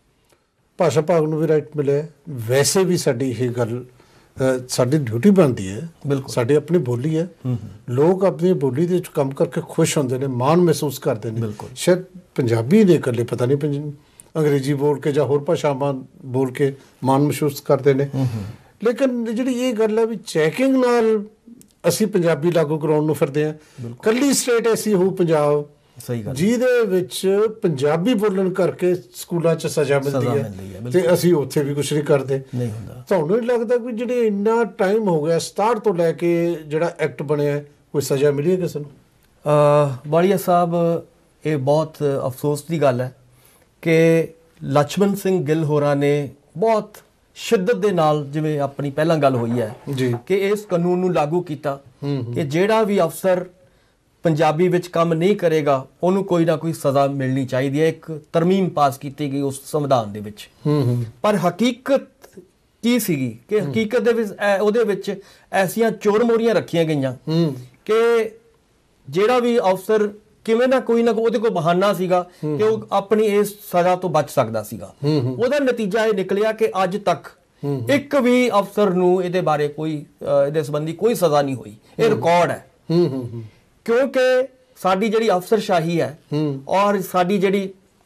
ਭਾਸ਼ਾ ਵਿਭਾਗ ਨੂੰ ਵੀ ਰਾਈਟ ਮਿਲਿਆ, ਵੈਸੇ ਵੀ ਸਾਡੀ ਇਹ ਗੱਲ ਸਾਡੀ ਡਿਊਟੀ ਬਣਦੀ ਹੈ, ਬਿਲਕੁਲ ਸਾਡੀ ਆਪਣੀ ਬੋਲੀ ਹੈ, ਲੋਕ ਆਪਣੀ ਬੋਲੀ ਦੇ ਵਿੱਚ ਕੰਮ ਕਰਕੇ ਖੁਸ਼ ਹੁੰਦੇ ਨੇ, ਮਾਣ ਮਹਿਸੂਸ ਕਰਦੇ ਨੇ। ਸ਼ਾਇਦ ਪੰਜਾਬੀ ਦੇ ਇਕੱਲੇ, ਪਤਾ ਨਹੀਂ ਅੰਗਰੇਜ਼ੀ ਬੋਲ ਕੇ ਜਾਂ ਹੋਰ ਭਾਸ਼ਾਵਾਂ ਬੋਲ ਕੇ ਮਾਣ ਮਹਿਸੂਸ ਕਰਦੇ ਨੇ। ਲੇਕਿਨ ਜਿਹੜੀ ਇਹ ਗੱਲ ਹੈ ਵੀ ਚੈਕਿੰਗ ਨਾਲ ਅਸੀਂ ਪੰਜਾਬੀ ਲਾਗੂ ਕਰਾਉਣ ਨੂੰ ਫਿਰਦੇ ਹਾਂ। ਇਕੱਲੀ ਸਟੇਟ ਐਸੀ ਹੋਊ ਪੰਜਾਬ, ਸਹੀ ਗੱਲ, ਜਿਹਦੇ ਵਿੱਚ ਪੰਜਾਬੀ ਬੋਲਣ ਕਰਕੇ ਸਕੂਲਾਂ 'ਚ ਸਜ਼ਾ ਮਿਲਦੀ ਹੈ ਤੇ ਅਸੀਂ ਉੱਥੇ ਵੀ ਕੁਛ ਨਹੀਂ ਕਰਦੇ। ਤੁਹਾਨੂੰ ਨਹੀਂ ਲੱਗਦਾ ਕਿ ਜਿਹੜੇ ਇੰਨਾ ਟਾਈਮ ਹੋ ਗਿਆ ਸਤਾਹਠ ਤੋਂ ਲੈ ਕੇ ਜਿਹੜਾ ਐਕਟ ਬਣਿਆ, ਕੋਈ ਸਜ਼ਾ ਮਿਲੀ ਹੈ ਕਿਸੇ ਨੂੰ? ਵਾਲੀਆ ਸਾਹਿਬ, ਇਹ ਬਹੁਤ ਅਫਸੋਸ ਦੀ ਗੱਲ ਹੈ ਕਿ ਲਛਮਣ ਸਿੰਘ ਗਿੱਲ ਹੋਰਾਂ ਨੇ ਬਹੁਤ ਸ਼ਿੱਦਤ ਦੇ ਨਾਲ, ਜਿਵੇਂ ਆਪਣੀ ਪਹਿਲਾਂ ਗੱਲ ਹੋਈ ਹੈ ਕਿ ਇਸ ਕਾਨੂੰਨ ਨੂੰ ਲਾਗੂ ਕੀਤਾ ਕਿ ਜਿਹੜਾ ਵੀ ਅਫਸਰ ਪੰਜਾਬੀ ਵਿੱਚ ਕੰਮ ਨਹੀਂ ਕਰੇਗਾ ਉਹਨੂੰ ਕੋਈ ਨਾ ਕੋਈ ਸਜ਼ਾ ਮਿਲਣੀ ਚਾਹੀਦੀ ਹੈ। ਇੱਕ ਤਰਮੀਮ ਪਾਸ ਕੀਤੀ ਗਈ ਉਸ ਸੰਵਿਧਾਨ ਦੇ ਵਿੱਚ। ਪਰ ਹਕੀਕਤ ਕੀ ਸੀਗੀ ਕਿ ਹਕੀਕਤ ਦੇ ਵਿੱਚ ਉਹਦੇ ਵਿੱਚ ਐਸੀਆਂ ਚੋਰ ਮੋਰੀਆਂ ਰੱਖੀਆਂ ਗਈਆਂ ਕਿ ਜਿਹੜਾ ਵੀ ਅਫਸਰ ਕਿਵੇਂ ਨਾ ਕੋਈ ਨਾ ਉਹਦੇ ਕੋਲ ਬਹਾਨਾ ਸੀਗਾ ਕਿ ਉਹ ਆਪਣੀ ਇਸ ਸਜ਼ਾ ਤੋਂ ਬਚ ਸਕਦਾ ਸੀਗਾ। ਉਹਦਾ ਨਤੀਜਾ ਇਹ ਨਿਕਲਿਆ ਕਿ ਅੱਜ ਤੱਕ ਇੱਕ ਵੀ ਅਫਸਰ ਨੂੰ ਇਹਦੇ ਬਾਰੇ ਕੋਈ ਇਹਦੇ ਸੰਬੰਧੀ ਕੋਈ ਸਜ਼ਾ ਨਹੀਂ ਹੋਈ। ਇਹ ਰਿਕਾਰਡ ਹੈ ਕਿਉਂਕਿ ਸਾਡੀ ਜਿਹੜੀ ਅਫਸਰਸ਼ਾਹੀ ਹੈ ਔਰ ਸਾਡੀ ਜਿਹੜੀ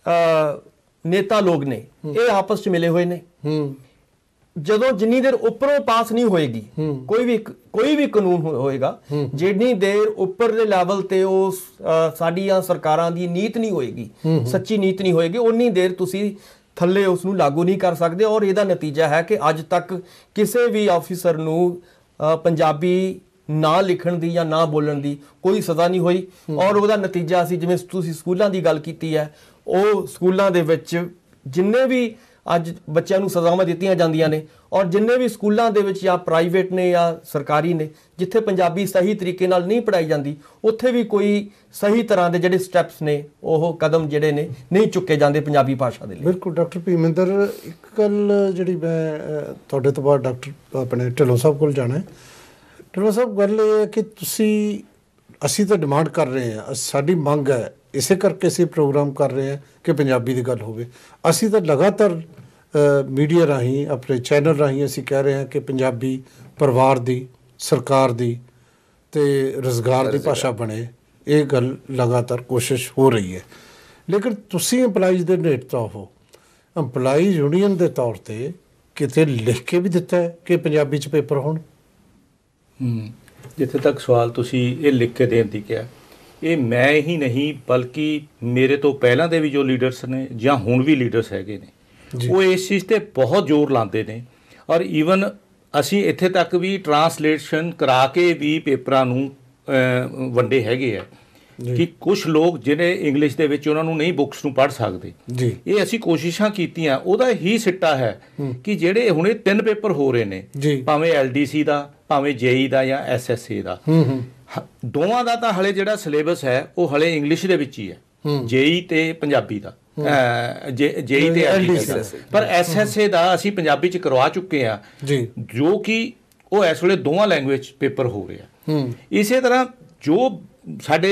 ਨੇਤਾ ਲੋਕ ਨੇ ਇਹ ਆਪਸ 'ਚ ਮਿਲੇ ਹੋਏ ਨੇ। ਜਦੋਂ ਜਿੰਨੀ ਦੇਰ ਉੱਪਰੋਂ ਪਾਸ ਨਹੀਂ ਹੋਏਗੀ ਕੋਈ ਵੀ ਕੋਈ ਵੀ ਕਾਨੂੰਨ ਹੋਏਗਾ, ਜਿੰਨੀ ਦੇਰ ਉੱਪਰ ਦੇ ਲੈਵਲ ਤੇ ਉਹ ਸਾਡੀਆਂ ਸਰਕਾਰਾਂ ਦੀ ਨੀਤ ਨਹੀਂ ਹੋਏਗੀ, ਸੱਚੀ ਨੀਤ ਨਹੀਂ ਹੋਏਗੀ, ਉਨੀ ਦੇਰ ਤੁਸੀਂ ਥੱਲੇ ਉਸ ਨੂੰ ਲਾਗੂ ਨਹੀਂ ਕਰ ਸਕਦੇ। ਔਰ ਇਹਦਾ ਨਤੀਜਾ ਹੈ ਕਿ ਅੱਜ ਤੱਕ ਕਿਸੇ ਵੀ ਆਫਿਸਰ ਨੂੰ ਪੰਜਾਬੀ ਨਾ ਲਿਖਣ ਦੀ ਜਾਂ ਨਾ ਬੋਲਣ ਦੀ ਕੋਈ ਸਜ਼ਾ ਨਹੀਂ ਹੋਈ। ਔਰ ਉਹਦਾ ਨਤੀਜਾ ਅਸੀਂ, ਜਿਵੇਂ ਤੁਸੀਂ ਸਕੂਲਾਂ ਦੀ ਗੱਲ ਕੀਤੀ ਹੈ, ਉਹ ਸਕੂਲਾਂ ਦੇ ਵਿੱਚ ਜਿੰਨੇ ਵੀ ਅੱਜ ਬੱਚਿਆਂ ਨੂੰ ਸਜ਼ਾਵਾਂ ਦਿੱਤੀਆਂ ਜਾਂਦੀਆਂ ਨੇ ਔਰ ਜਿੰਨੇ ਵੀ ਸਕੂਲਾਂ ਦੇ ਵਿੱਚ ਜਾਂ ਪ੍ਰਾਈਵੇਟ ਨੇ ਜਾਂ ਸਰਕਾਰੀ ਨੇ ਜਿੱਥੇ ਪੰਜਾਬੀ ਸਹੀ ਤਰੀਕੇ ਨਾਲ ਨਹੀਂ ਪੜ੍ਹਾਈ ਜਾਂਦੀ, ਉੱਥੇ ਵੀ ਕੋਈ ਸਹੀ ਤਰ੍ਹਾਂ ਦੇ ਜਿਹੜੇ ਸਟੈਪਸ ਨੇ, ਉਹ ਕਦਮ ਜਿਹੜੇ ਨੇ ਨਹੀਂ ਚੁੱਕੇ ਜਾਂਦੇ ਪੰਜਾਬੀ ਭਾਸ਼ਾ ਦੇ ਲਈ। ਬਿਲਕੁਲ ਡਾਕਟਰ ਭੀਮਿੰਦਰ, ਇੱਕ ਗੱਲ ਜਿਹੜੀ ਮੈਂ ਤੁਹਾਡੇ ਤੋਂ ਬਾਅਦ ਡਾਕਟਰ ਆਪਣੇ ਢਿੱਲੋਂ ਸਾਹਿਬ ਕੋਲ ਜਾਣਾ ਹੈ। ਢਿੱਲੋਂ ਸਾਹਿਬ, ਗੱਲ ਇਹ ਹੈ ਕਿ ਤੁਸੀਂ, ਅਸੀਂ ਤਾਂ ਡਿਮਾਂਡ ਕਰ ਰਹੇ ਹਾਂ, ਸਾਡੀ ਮੰਗ ਹੈ, ਇਸੇ ਕਰਕੇ ਅਸੀਂ ਪ੍ਰੋਗਰਾਮ ਕਰ ਰਹੇ ਹਾਂ ਕਿ ਪੰਜਾਬੀ ਦੀ ਗੱਲ ਹੋਵੇ। ਅਸੀਂ ਤਾਂ ਲਗਾਤਾਰ ਮੀਡੀਆ ਰਾਹੀਂ, ਆਪਣੇ ਚੈਨਲ ਰਾਹੀਂ ਅਸੀਂ ਕਹਿ ਰਹੇ ਹਾਂ ਕਿ ਪੰਜਾਬੀ ਪਰਿਵਾਰ ਦੀ, ਸਰਕਾਰ ਦੀ ਅਤੇ ਰੁਜ਼ਗਾਰ ਦੀ ਭਾਸ਼ਾ ਬਣੇ। ਇਹ ਗੱਲ ਲਗਾਤਾਰ ਕੋਸ਼ਿਸ਼ ਹੋ ਰਹੀ ਹੈ। ਲੇਕਿਨ ਤੁਸੀਂ ਇੰਪਲਾਈਜ਼ ਦੇ ਨੇਤਾ ਹੋ, ਇੰਪਲਾਈਜ਼ ਯੂਨੀਅਨ ਦੇ ਤੌਰ 'ਤੇ ਕਿਤੇ ਲਿਖ ਕੇ ਵੀ ਦਿੱਤਾ ਹੈ ਕਿ ਪੰਜਾਬੀ 'ਚ ਪੇਪਰ ਹੋਣ? ਜਿੱਥੇ ਤੱਕ ਸਵਾਲ ਤੁਸੀਂ ਇਹ ਲਿਖ ਕੇ ਦੇਣ ਦੀ ਕਿਹਾ, ਇਹ ਮੈਂ ਹੀ ਨਹੀਂ ਬਲਕਿ ਮੇਰੇ ਤੋਂ ਪਹਿਲਾਂ ਦੇ ਵੀ ਜੋ ਲੀਡਰਸ ਨੇ ਜਾਂ ਹੁਣ ਵੀ ਲੀਡਰਸ ਹੈਗੇ ਨੇ, ਉਹ ਇਸ ਚੀਜ਼ 'ਤੇ ਬਹੁਤ ਜ਼ੋਰ ਲਾਉਂਦੇ ਨੇ। ਔਰ ਈਵਨ ਅਸੀਂ ਇੱਥੇ ਤੱਕ ਵੀ ਟਰਾਂਸਲੇਸ਼ਨ ਕਰਾ ਕੇ ਵੀ ਪੇਪਰਾਂ ਨੂੰ ਵੰਡੇ ਹੈਗੇ ਆ ਕਿ ਕੁਛ ਲੋਕ ਜਿਹੜੇ ਇੰਗਲਿਸ਼ ਦੇ ਵਿੱਚ ਉਹਨਾਂ ਨੂੰ ਨਹੀਂ ਬੁੱਕਸ ਨੂੰ ਪੜ੍ਹ ਸਕਦੇ। ਇਹ ਅਸੀਂ ਕੋਸ਼ਿਸ਼ਾਂ ਕੀਤੀਆਂ। ਉਹਦਾ ਹੀ ਸਿੱਟਾ ਹੈ ਕਿ ਜਿਹੜੇ ਹੁਣੇ ਤਿੰਨ ਪੇਪਰ ਹੋ ਰਹੇ ਨੇ, ਭਾਵੇਂ ਐਲ ਡੀ ਸੀ ਦਾ, ਭਾਵੇਂ ਜੇਈ ਦਾ ਜਾਂ ਐਸ ਐਸ ਏ ਦਾ, ਦੋਵਾਂ ਦਾ ਤਾਂ ਹਲੇ ਜਿਹੜਾ ਸਿਲੇਬਸ ਹੈ ਉਹ ਹਲੇ ਇੰਗਲਿਸ਼ ਦੇ ਵਿੱਚ ਹੀ ਹੈ, ਜੇਈ ਤੇ ਪੰਜਾਬੀ ਦਾ, ਜੇਈ ਤੇ ਐਲ ਡੀ ਸੀ ਦਾ। ਪਰ ਐਸ ਐਸ ਏ ਦਾ ਅਸੀਂ ਪੰਜਾਬੀ 'ਚ ਕਰਵਾ ਚੁੱਕੇ ਹਾਂ, ਜੋ ਕਿ ਉਹ ਇਸ ਵੇਲੇ ਦੋਵਾਂ ਲੈਂਗੁਏਜ ਪੇਪਰ ਹੋ ਰਹੇ ਆ। ਇਸੇ ਤਰ੍ਹਾਂ ਜੋ ਸਾਡੇ